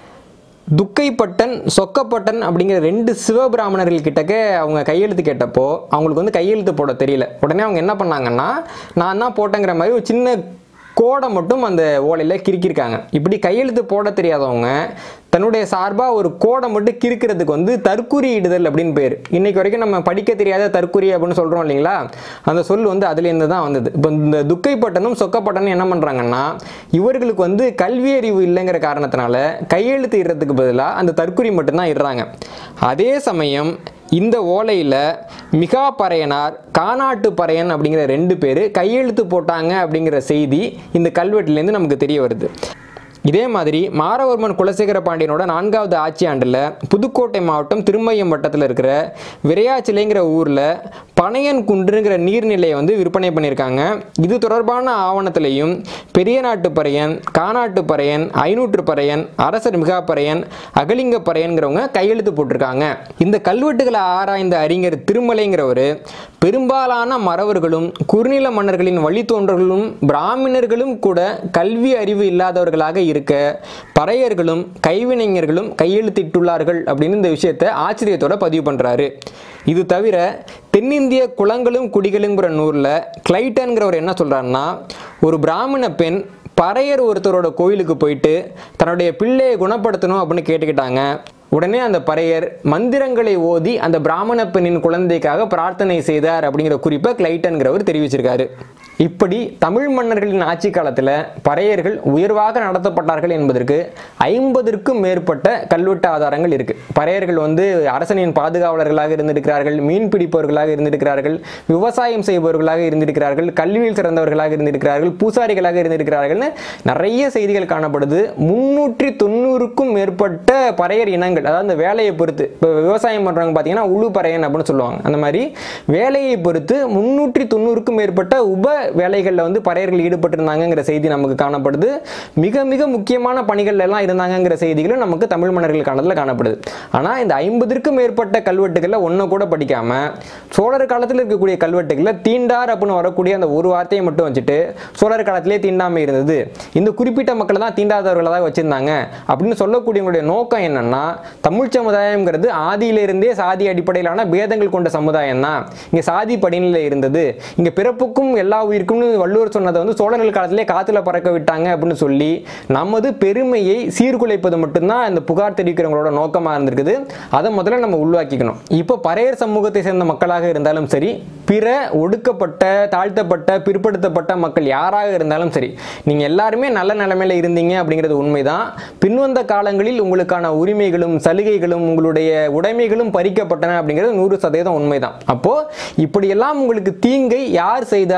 துக்கைப்பட்டன் சொக்கப்பட்டன் அப்படிங்கிற ரெண்டு சிவபிராமணர்கள் கிட்டக்க அவங்க கையெழுத்து கேட்டப்போ அவங்களுக்கு வந்து கையெழுத்து போட தெரியல. உடனே அவங்க என்ன பண்ணாங்கன்னா, நான் தான் போட்டேங்கிற மாதிரி ஒரு சின்ன கோடை மட்டும் அந்த ஓலையில் கிறுக்கியிருக்காங்க. இப்படி கையெழுத்து போட தெரியாதவங்க தன்னுடைய சார்பாக ஒரு கோடை மட்டும் கிறுக்கிறதுக்கு வந்து தற்குறி இடுதல் அப்படின்னு பேர். இன்னைக்கு வரைக்கும் நம்ம படிக்க தெரியாத தற்குறி அப்படின்னு சொல்கிறோம் இல்லைங்களா, அந்த சொல் வந்து அதுலேருந்து தான் வந்தது. இப்போ இந்த துக்கைப்பட்டனும் சொக்கப்பட்டனும் என்ன பண்ணுறாங்கன்னா, இவர்களுக்கு வந்து கல்வி அறிவு இல்லைங்கிற காரணத்தினால கையெழுத்து இடுறதுக்கு பதிலாக அந்த தற்குறி மட்டும்தான் இடுறாங்க. அதே சமயம் இந்த ஓலையில் மிகா பறையனார் கானாட்டு பறையன் அப்படிங்கிற ரெண்டு பேர் கையெழுத்து போட்டாங்க அப்படிங்கிற செய்தி இந்த கல்வெட்டுலேருந்து நமக்கு தெரிய வருது. இதே மாதிரி மாரவர்மன் குலசேகர பாண்டியனோட நான்காவது ஆட்சி ஆண்டில் புதுக்கோட்டை மாவட்டம் திருமயம் வட்டத்தில் இருக்கிற விரையாச்சிலைங்கிற ஊரில் பனையன் குன்றுங்கிற நீர்நிலையை வந்து விற்பனை பண்ணியிருக்காங்க. இது தொடர்பான ஆவணத்திலையும் பெரிய நாட்டு பறையன், கானாட்டு பறையன், ஐநூற்று பறையன், அரசர் மிகா பறையன், அகலிங்க பறையன்கிறவங்க கையெழுத்து போட்டிருக்காங்க. இந்த கல்வெட்டுகளை ஆராய்ந்த அறிஞர் திருமலைங்கிறவர் பெரும்பாலான மறவர்களும் குறுநில மன்னர்களின் வழித்தோன்றர்களும் பிராமணர்களும் கூட கல்வி அறிவு இல்லாதவர்களாக இருக்க பறையர்களும் கைவினைஞர்களும் கையெழுத்திட்டுள்ளார்கள் அப்படின்னு இந்த விஷயத்தை ஆச்சரியத்தோட பதிவு பண்றாரு. இது தவிர தென்னிந்திய குளங்களும் குடிகளுங்கிற நூலில் கிளைட்டன்கிறவர் என்ன சொல்றாருன்னா, ஒரு பிராமண பெண் பறையர் ஒருத்தரோட கோயிலுக்கு போயிட்டு தன்னுடைய பிள்ளையை குணப்படுத்தணும் அப்படின்னு கேட்டுக்கிட்டாங்க. உடனே அந்த பறையர் மந்திரங்களை ஓதி அந்த பிராமண பெண்ணின் குழந்தைக்காக பிரார்த்தனை செய்தார் அப்படிங்கிற குறிப்பை கிளைட்டன்கிறவர் தெரிவிச்சிருக்காரு. இப்படி தமிழ் மன்னர்களின் ஆட்சி காலத்தில் பறையர்கள் உயர்வாக நடத்தப்பட்டார்கள் என்பதற்கு ஐம்பதற்கும் மேற்பட்ட கல்வெட்டு ஆதாரங்கள் இருக்கு. பறையர்கள் வந்து அரசனின் பாதுகாவலர்களாக இருந்திருக்கிறார்கள், மீன் பிடிப்பவர்களாக இருந்திருக்கிறார்கள், விவசாயம் செய்பவர்களாக இருந்திருக்கிறார்கள், கல்வியில் சிறந்தவர்களாக இருந்திருக்கிறார்கள், பூசாரிகளாக இருந்திருக்கிறார்கள்னு நிறைய செய்திகள் காணப்படுது. முன்னூற்றி தொண்ணூறுக்கும் மேற்பட்ட பறையர் இனங்கள், அதாவது அந்த வேலையை பொறுத்து, இப்போ விவசாயம் பண்றவங்க பார்த்தீங்கன்னா உழு பறையன் அப்படின்னு சொல்லுவாங்க. அந்த மாதிரி வேலையை பொறுத்து முன்னூற்றி தொண்ணூறுக்கும் மேற்பட்ட உப வேலைகளில் வந்து பறையர்கள் ஈடுபட்டிருந்தாங்கிற செய்தி நமக்கு காணப்படுது. மிக மிக முக்கியமான பணிகள் எல்லாம் இருந்தாங்கிற செய்திகளும் நமக்கு தமிழ் மன்னர்கள் காலத்தில் காணப்படுது. ஆனால் இந்த ஐம்பதுக்கும் மேற்பட்ட கல்வெட்டுகளில் ஒன்றை கூட படிக்காம சோழர் காலத்தில் இருக்கக்கூடிய கல்வெட்டுகளில் தீண்டார் அப்படின்னு வரக்கூடிய அந்த ஒரு வார்த்தையை மட்டும் வச்சுட்டு சோழர் காலத்திலே தீண்டாமை இருந்தது, இந்த குறிப்பிட்ட மக்களை தான் தீண்டாதவர்களாக வச்சிருந்தாங்க அப்படின்னு சொல்லக்கூடியவங்களுடைய நோக்கம் என்னன்னா, தமிழ் சமுதாயம்ங்கிறது ஆதியிலிருந்தே சாதி அடிப்படையிலான பேதங்கள் கொண்ட சமுதாயம் தான், இங்கே சாதி படிநிலை இருந்தது, இங்கே பிறப்புக்கும் எல்லா இருக்கும்னு வள்ளுவர் சொன்னதை வந்து சோழர்கள் காலத்திலே காத்துல பறக்க விட்டாங்க அப்படின்னு சொல்லி நமது பெருமையை சீர்குலைப்பது மட்டும்தான் இந்த புகார் தெரிவிக்கிறவங்களோட நோக்கமாக இருந்திருக்குது. அதை முதல்ல நம்ம உள்வாக்கிக்கணும். இப்போ பறையர் சமூகத்தை சேர்ந்த மக்களாக இருந்தாலும் சரி, பிற ஒடுக்கப்பட்ட தாழ்த்தப்பட்ட பிற்படுத்தப்பட்ட மக்கள் யாராக இருந்தாலும் சரி, நீங்க எல்லாருமே நல்ல நிலைமையில இருந்தீங்க அப்படிங்கிறது உண்மைதான். பின்வந்த காலங்களில் உங்களுக்கான உரிமைகளும் சலுகைகளும் உங்களுடைய உடைமைகளும் பறிக்கப்பட்டன அப்படிங்கிறது நூறு சதவீதம் உண்மைதான். அப்போ இப்படியெல்லாம் உங்களுக்கு தீங்கை யார் செய்தார்களோ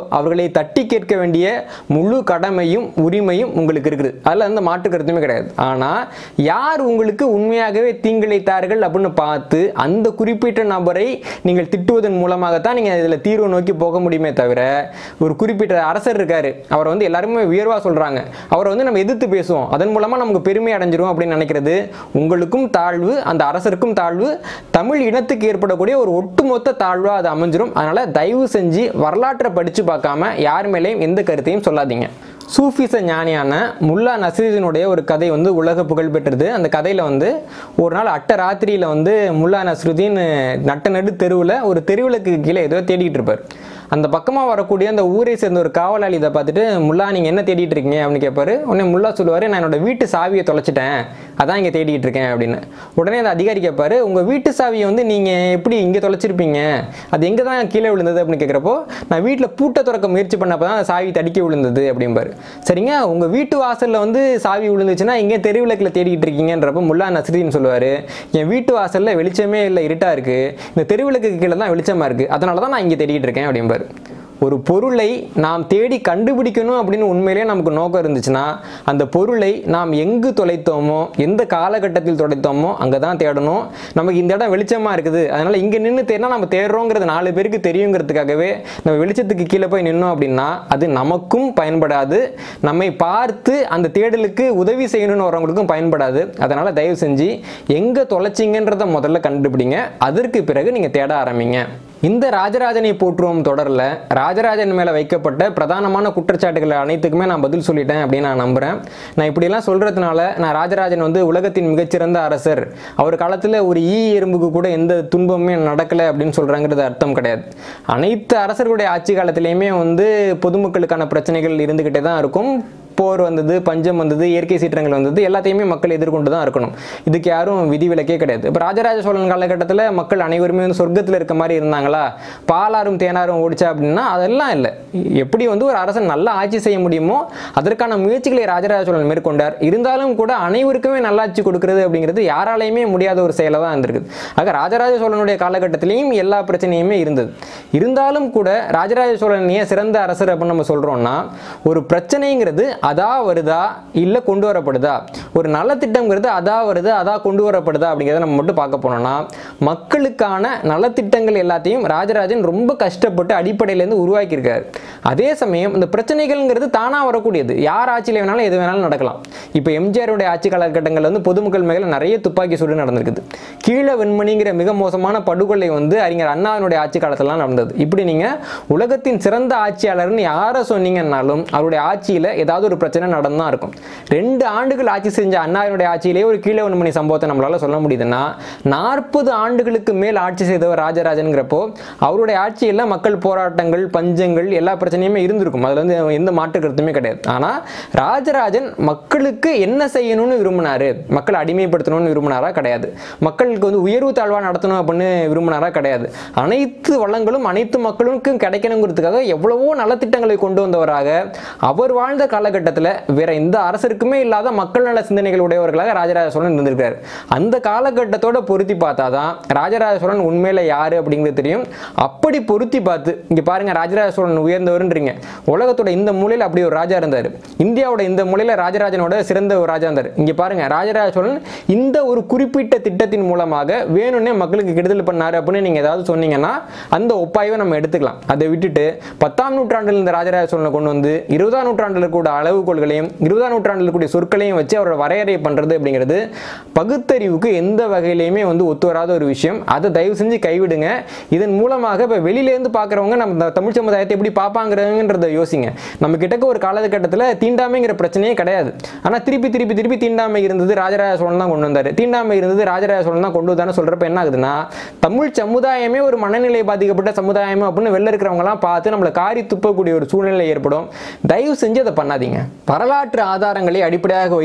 அவர்களை தட்டி கேட்க வேண்டிய முழு கடமையும் உரிமையும் உங்களுக்கு இருக்குது. அதில் எந்த மாற்று கருத்துமே கிடையாது. ஆனால் யார் உங்களுக்கு உண்மையாகவே தீங்கிழைத்தார்கள் அப்படின்னு பார்த்து அந்த குறிப்பிட்ட நபரை நீங்கள் திட்டுவதன் மூலமாகத்தான் நீங்கள் இதில் தீர்வு நோக்கி போக முடியுமே தவிர, ஒரு குறிப்பிட்ட அரசர் இருக்காரு, அவரை வந்து எல்லாருமே உயர்வாக சொல்கிறாங்க, அவரை வந்து நம்ம எதிர்த்து பேசுவோம், அதன் மூலமாக நமக்கு பெருமை அடைஞ்சிரும் அப்படின்னு நினைக்கிறது உங்களுக்கும் தாழ்வு, அந்த அரசருக்கும் தாழ்வு, தமிழ் இனத்துக்கு ஏற்படக்கூடிய ஒரு ஒட்டுமொத்த தாழ்வாக அது அமைஞ்சிரும். அதனால் தயவு செஞ்சு வரலாற்றை படித்து பார்க்காம யார் மேலேயும் எந்த கருத்தையும் சொல்லாதீங்க. சூஃபிச ஞானியான முல்லா நஸ்ருதீனுடைய ஒரு கதை வந்து உலக புகழ் பெற்றது. அந்த கதையில் வந்து ஒரு நாள் அட்ட ராத்திரியில் வந்து முல்லா நஸ்ருதீன் நட்ட நடு தெருவில் ஒரு தெருவிளக்கு கீழே ஏதோ தேடிட்டு இருப்பார். அந்த பக்கமாக வரக்கூடிய அந்த ஊரை சேர்ந்த ஒரு காவலாளி இதை பார்த்துட்டு, முல்லா நீங்கள் என்ன தேடிட்டு இருக்கீங்க அப்படின்னு கேட்பாரு. உடனே முல்லா சொல்லுவார், நான் என்னோட வீட்டு சாவியை தொலைச்சிட்டேன், அதான் இங்கே தேடிட்டு இருக்கேன் அப்படின்னு. உடனே அந்த அதிகாரி கேட்பாரு, உங்கள் வீட்டு சாவியை வந்து நீங்கள் எப்படி இங்கே தொலைச்சிருப்பீங்க, அது எங்கே தான் கீழே விழுந்தது அப்படின்னு கேட்குறப்போ, நான் வீட்டில் பூட்டை திறக்க முயற்சி பண்ணப்போ தான் அந்த சாவி தடிக்க விழுந்தது அப்படிம்பாரு. சரிங்க, உங்கள் வீட்டு வாசலில் வந்து சாவி விழுந்துச்சுன்னா இங்கே தெருவிளக்கில் தேடிக்கிட்டு இருக்கீங்கன்றப்போ முல்லா நஸ்ருதீன் சொல்லுவார், என் வீட்டு வாசலில் வெளிச்சமே இல்லை, இருட்டாக இருக்குது, இந்த தெருவிளக்கு கீழே தான் வெளிச்சமாக இருக்குது, அதனால தான் நான் இங்கே தேடிட்டு இருக்கேன் அப்படிம்பாரு. ஒரு பொருளை நாம் தேடி கண்டுபிடிக்கணும் அப்படின்னு உண்மையிலேயே நமக்கு நோக்கம் இருந்துச்சுன்னா, அந்த பொருளை நாம் எங்கு தொலைத்தோமோ, எந்த காலகட்டத்தில் தொலைத்தோமோ அங்கே தான் தேடணும். நமக்கு இந்த இடம் வெளிச்சமாக இருக்குது, அதனால் இங்கே நின்று தேடினா நம்ம தேடுறோங்கிறது நாலு பேருக்கு தெரியுங்கிறதுக்காகவே நம்ம வெளிச்சத்துக்கு கீழே போய் நின்னோம் அப்படின்னா அது நமக்கும் பயன்படாது, நம்மை பார்த்து அந்த தேடலுக்கு உதவி செய்யணும்னு வரவங்களுக்கும் பயன்படாது. அதனால் தயவு செஞ்சு எங்கே தொலைச்சிங்கன்றதை முதல்ல கண்டுபிடிங்க, அதற்கு பிறகு நீங்கள் தேட ஆரம்பிங்க. இந்த ராஜராஜனை போற்றுவோம் தொடரில் ராஜராஜன் மேலே வைக்கப்பட்ட பிரதானமான குற்றச்சாட்டுகள் அனைத்துக்குமே நான் பதில் சொல்லிட்டேன் அப்படின்னு நான் நம்புகிறேன். நான் இப்படியெல்லாம் சொல்கிறதுனால நான் ராஜராஜன் வந்து உலகத்தின் மிகச்சிறந்த அரசர், அவர் காலத்தில் ஒரு ஈ எறும்புக்கு கூட எந்த துன்பமுமே நடக்கலை அப்படின்னு சொல்கிறாங்கிறது அர்த்தம் கிடையாது. அனைத்து அரசர்களுடைய ஆட்சி காலத்திலையுமே வந்து பொதுமக்களுக்கான பிரச்சனைகள் இருந்துக்கிட்டே தான் இருக்கும். போர் வந்தது, பஞ்சம் வந்தது, இயற்கை சீற்றங்கள் வந்தது, எல்லாத்தையுமே மக்கள் எதிர்கொண்டு தான் இருக்கணும். இதுக்கு யாரும் விதிவிலக்கே கிடையாது. இப்போ ராஜராஜ சோழன் காலகட்டத்தில் மக்கள் அனைவருமே வந்து சொர்க்கத்தில் இருக்க மாதிரி இருந்தாங்களா, பாலாரும் தேனாரும் ஓடிச்சா அப்படின்னா அதெல்லாம் இல்லை. எப்படி வந்து ஒரு அரசன் நல்லா ஆட்சி செய்ய முடியுமோ அதற்கான முயற்சிகளை ராஜராஜ சோழன் மேற்கொண்டார். இருந்தாலும் கூட அனைவருக்குமே நல்லாட்சி கொடுக்கிறது அப்படிங்கிறது யாராலையுமே முடியாத ஒரு செயலை தான் இருந்திருக்குது. ஆக ராஜராஜ சோழனுடைய காலகட்டத்திலையும் எல்லா பிரச்சனையுமே இருந்தது. இருந்தாலும் கூட ராஜராஜ சோழன் ஏன் சிறந்த அரசர் அப்படின்னு நம்ம சொல்கிறோம்னா, ஒரு பிரச்சனைங்கிறது அதா வருதா இல்லை கொண்டு வரப்படுதா, ஒரு நலத்திட்டம்ங்கிறது அதா வருது அதா கொண்டு வரப்படுதா அப்படிங்கிறத நம்ம மட்டும் பார்க்க போனோம்னா, மக்களுக்கான நலத்திட்டங்கள் எல்லாத்தையும் ராஜராஜன் ரொம்ப கஷ்டப்பட்டு அடிப்படையிலேருந்து உருவாக்கியிருக்காரு. அதே சமயம் இந்த பிரச்சனைகள்ங்கிறது தானாக வரக்கூடியது, யார் ஆட்சியில் வேணாலும் எது வேணாலும் நடக்கலாம். இப்போ எம்ஜிஆருடைய ஆட்சி காலகட்டங்களில் வந்து பொதுமக்கள் மேலே நிறைய துப்பாக்கி சூடு நடந்திருக்குது. கீழே வெண்மணிங்கிற மிக மோசமான படுகொலை வந்து அறிஞர் அண்ணாவினுடைய ஆட்சி காலத்திலாம் நடந்தது. இப்படி நீங்கள் உலகத்தின் சிறந்த ஆட்சியாளர்னு யாரை சொன்னீங்கன்னாலும் அவருடைய ஆட்சியில் ஏதாவது ஒரு பிரச்சனை நடந்துதான் இருக்கும். ரெண்டு ஆண்டுகள் ஆட்சி செஞ்ச அண்ணாவினுடைய ஆட்சியிலேயே ஒரு கீழே வெண்மணி சம்பவத்தை நம்மளால சொல்ல முடியுதுன்னா, நாற்பது ஆண்டுகளுக்கு மேல் ஆட்சி செய்தவர் ராஜராஜன்கிறப்போ அவருடைய ஆட்சியில் மக்கள் போராட்டங்கள், பஞ்சங்கள், எல்லா பிரச்சனையுமே இருந்திருக்கும். அதில் வந்து எந்த மாற்று கருத்துமே கிடையாது. ஆனால் ராஜராஜன் மக்களுக்கு என்ன செய்யணும்னு விரும்பினாரு, மக்களை அடிமைப்படுத்தணும்னு விரும்பினாரா? கிடையாது. மக்களுக்கு வந்து உயர்வு தாழ்வா நடத்தணும் அப்படின்னு விரும்பினாரா? கிடையாது. அனைத்து வளங்களும் அனைத்து மக்களுக்கும் கிடைக்கணுங்கிறதுக்காக எவ்வளவோ நலத்திட்டங்களை கொண்டு வந்தவராக அவர் வாழ்ந்த காலகட்டத்தில் வேற எந்த அரசருக்குமே இல்லாத மக்கள் நல சிந்தனைகள் உடையவர்களாக ராஜராஜ சோழன் இருந்திருக்காரு. அந்த காலகட்டத்தோட பொருத்தி பார்த்தாதான் ராஜராஜ சோழன் உண்மையில யாரு அப்படிங்கிறது தெரியும். அப்படி பொருத்தி பார்த்து இங்க பாருங்க, ராஜராஜ சோழன் உயர்ந்தவர்ன்றீங்க, உலகத்தோட இந்த மூலையில் அப்படி ஒரு ராஜா இருந்தார், இந்தியாவோட இந்த மூலையில் ராஜராஜனோட சிறந்த ஒரு ராஜா இருந்தார். இங்க பாருங்க, ராஜராஜ சோழன் இந்த ஒரு குறிப்பிட்ட திட்டத்தின் மூலமாக வேணும்னே மக்களுக்கு கெடுதல் பண்ணாரு அப்படின்னு நீங்க ஏதாவது சொன்னீங்கன்னா அந்த ஒப்பாய்வை நம்ம எடுத்துக்கலாம். அதை விட்டுட்டு பத்தாம் நூற்றாண்டில் இந்த ராஜராஜ சோழனை கொண்டு வந்து இருபதாம் நூற்றாண்டில் கூட அளவுகோள்களையும் இருபதாம் நூற்றாண்டில் கூடிய சொற்களையும் வச்சு அவரோட வரையறை பண்றது அப்படிங்கிறது பகுத்தறிவுக்கு எந்த வகையிலையுமே வந்து ஒத்து வராத ஒரு விஷயம். அதை தயவு செஞ்சு கைவிடுங்க. இதன் மூலமாக இப்போ வெளியிலேருந்து பார்க்குறவங்க நம்ம தமிழ் சமுதாயத்தை எப்படி பார்ப்பாங்கிறத யோசிங்க. நம்ம கிட்டக்க ஒரு காலகட்டத்தில் தீண்டாமைங்கிற பிரச்சனையே கிடையாது. ஆனால் திருப்பி திருப்பி திருப்பி தீண்டாமை இருந்தது ராஜராஜ சோழன் தான் கொண்டு வந்தார், தீண்டாமை இருந்தது ராஜராஜ சோழன் தான் கொண்டு வந்தான்னு சொல்றப்ப என்ன ஆகுதுன்னா, தமிழ் சமுதாயமே ஒரு மனநிலை பாதிக்கப்பட்ட சமுதாயம் அப்படின்னு வெளில இருக்கிறவங்கலாம் பார்த்து நம்மளை காரி துப்பக்கூடிய ஒரு சூழ்நிலை ஏற்படும். தயவு செஞ்சு அதை பண்ணாதீங்க. வரலாற்று ஆதாரங்களை அடிப்படையாக வைத்து பார்க்கும்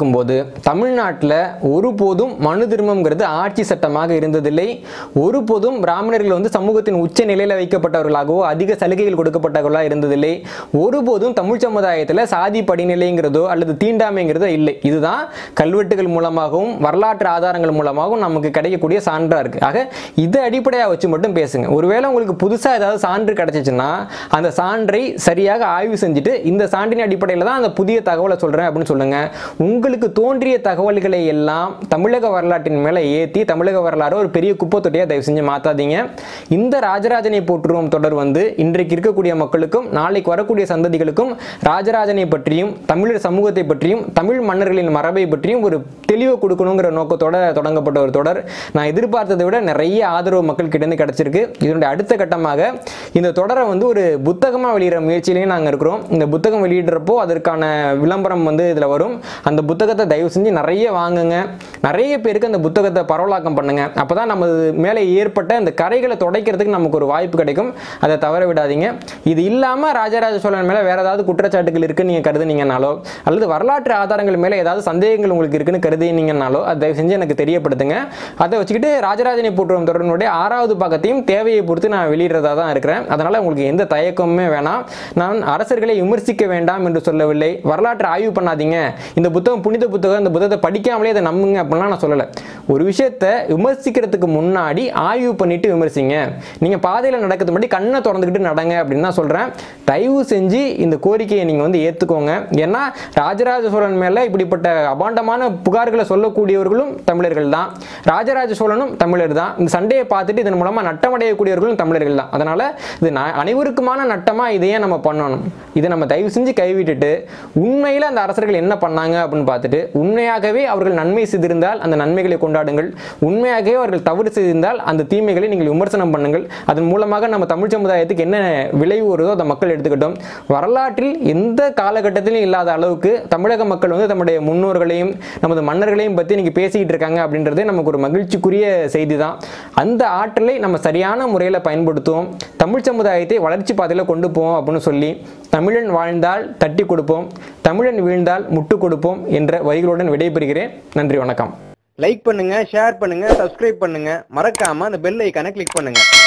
பார்க்கும்போது தமிழ்நாட்டில் ஒருபோதும் மனு தர்மம்ங்கிறது ஆட்சி சட்டமாக இருந்ததில்லை. ஒருபோதும் பிராமணர்கள் வந்து சமூகத்தின் உச்ச நிலையில் வைக்கப்பட்டவர்களாகவோ அதிக சலுகைகள் கொடுக்கப்பட்டவர்களாக இருந்ததில்லை. ஒருபோதும் தமிழ் சமுதாயத்தில் சாதி படிநிலைங்கிறதோ அல்லது தீண்டாமைங்கிறதோ இல்லை. இதுதான் கல்வெட்டுகள் மூலமாகவும் வரலாற்று ஆதாரங்கள் மூலமாகவும் நமக்கு கிடைக்கக்கூடிய சான்றா இருக்கு. ஆக இதை அடிப்படையாக வச்சு மட்டும் பேசுங்க. ஒருவேளை உங்களுக்கு புதுசாக ஏதாவது சான்று கிடைச்சிச்சுன்னா அந்த சான்றை சரியாக ஆய்வு செஞ்சுட்டு இந்த சான்றின் அடிப்படையில் தான் அந்த புதிய தகவலை சொல்றேன் அப்படின்னு சொல்லுங்க. உங்களுக்கு தோன்றிய தகவல்களை எல்லாம் தமிழக வரலாற்றின் மேலே ஏற்றி தமிழக வரலாறு ஒரு பெரிய குப்பை தொட்டியாக தயவு செஞ்சு மாற்றாதீங்க. இந்த ராஜராஜனை போற்றுவோம் தொடர் வந்து இன்றைக்கு இருக்கக்கூடிய மக்களுக்கும் நாளைக்கு வரக்கூடிய சந்ததிகளுக்கும் ராஜராஜனை பற்றியும் தமிழர் சமூகத்தை பற்றியும் தமிழ் மன்னர்களின் மரபை பற்றியும் ஒரு தெளிவை கொடுக்கணுங்கிற நோக்கத்தோட தொடங்கப்பட்ட ஒரு தொடர். நான் எதிர்பார்த்ததை விட நிறைய ஆதரவு மக்கள் கிட்டேருந்து கிடைச்சிருக்கு. இதனுடைய அடுத்த கட்டமாக இந்த தொடரை வந்து ஒரு புத்தகமாக வெளியிட முயற்சியிலையும் நாங்கள் இருக்கிறோம். இந்த புத்தகம் வெளியிடுறப்போ அதற்கான விளம்பரம் வந்து இதில் வரும். அந்த புத்தகத்தை தயவு செஞ்சு நிறைய வாங்குங்க. நிறைய பேருக்கு அந்த புத்தகத்தை பரவலாக்கம் பண்ணுங்க. அப்போ தான் நம்ம மேலே ஏற்பட்ட இந்த கரைகளை துடைக்கிறதுக்கு நமக்கு ஒரு வாய்ப்பு கிடைக்கும். அதை தவற விடாதீங்க. இது இல்லாமல் ராஜராஜ சோழன் மேலே வேறு ஏதாவது குற்றச்சாட்டுகள் இருக்குன்னு நீங்கள் கருதுனீங்கனாலோ அல்லது வரலாற்று ஆதாரங்கள் மேலே ஏதாவது சந்தேகங்கள் உங்களுக்கு இருக்குன்னு கருதுனீங்கனாலோ அதை தயவு செஞ்சு எனக்கு தெரியப்படுத்துங்க. அதை வச்சுக்கிட்டு ராஜராஜனை போற்றுவோம் தொடரினுடைய ஆறாவது பாகத்தையும் தேவையை பொறுத்து நான் வெளியிடுறதா தான் இருக்கிறேன். அதனால் உங்களுக்கு எந்த தயக்கமுமே வேணாம். நான் அரசர்களை விமர்சிக்க வேண்டாம் என்று சொல்லவில்லை. வரலாற்று ஆய்வு பண்ணாதீங்க, இந்த புத்தகம் புனித புத்தகம், இந்த புத்தகத்தை படிக்காமலே அதை நம்புங்க அப்படிலாம் நான் சொல்லலை. ஒரு விஷயத்தை விமர்சிக்கிறதுக்கு முன்னாடி ஆய்வு பண்ணிட்டு விமர்சிங்க. நீங்கள் பாதையில் நடக்கிறது முன்னாடி கண்ணை திறந்துக்கிட்டு நடங்க அப்படின்னு தான் சொல்கிறேன். தயவு செஞ்சு இந்த கோரிக்கையை நீங்கள் வந்து ஏற்றுக்கோங்க. ஏன்னா ராஜராஜ சோழன் மேலே இப்படிப்பட்ட அபாண்டமான புகார்களை சொல்லக்கூடியவர்களும் தமிழர்கள் தான், ராஜராஜ சோழனும் தமிழர் தான். இந்த சண்டையை பார்த்துட்டு இதன் மூலமாக நட்டமடையக்கூடியவர்களும் தமிழர்கள் தான். அதனால் இது அனைவருக்குமான நட்டமாக இதையே நம்ம பண்ணணும். இதை நம்ம தயவு செஞ்சு கைவிட்டுட்டு உண்மையில் அந்த அரசர்கள் என்ன பண்ணாங்க அப்படின்னு பார்த்துட்டு உண்மையாகவே அவர்கள் நன்மை செய்திருந்தால் அந்த நன்மைகளை கொண்டாடுங்கள், உண்மையாகவே அவர்கள் தவறு செய்திருந்தால் அந்த தீமைகளை நீங்கள் விமர்சனம் பண்ணுங்கள். அதன் மூலமாக நம்ம தமிழ் சமுதாயத்துக்கு என்ன விளைவு வருதோ அதை மக்கள் எடுத்துக்கிட்டோம். வரலாற்றில் எந்த காலகட்டத்திலும் இல்லாத அளவுக்கு தமிழக மக்கள் வந்து தம்முடைய முன்னோர்களையும் நமது மன்னர்களையும் பற்றி இன்னைக்கு பேசிக்கிட்டு இருக்காங்க அப்படின்றது நமக்கு ஒரு மகிழ்ச்சிக்குரிய செய்தி தான். அந்த ஆற்றலை நம்ம சரியான முறையில் பயன்படுத்துவோம், தமிழ் சமுதாயத்தை வளர்ச்சி பாதையில் கொண்டு போவோம் அப்படின்னு சொல்லி தமிழன் வாழ்ந்தால் தட்டி கொடுப்போம், தமிழன் வீழ்ந்தால் முட்டு கொடுப்போம் என்ற வரிகளுடன் விடைபெறுகிறேன். நன்றி, வணக்கம். லைக் பண்ணுங்க, ஷேர் பண்ணுங்க, சப்ஸ்கிரைப் பண்ணுங்க, மறக்காம அந்த பெல் ஐகானை கிளிக் பண்ணுங்க.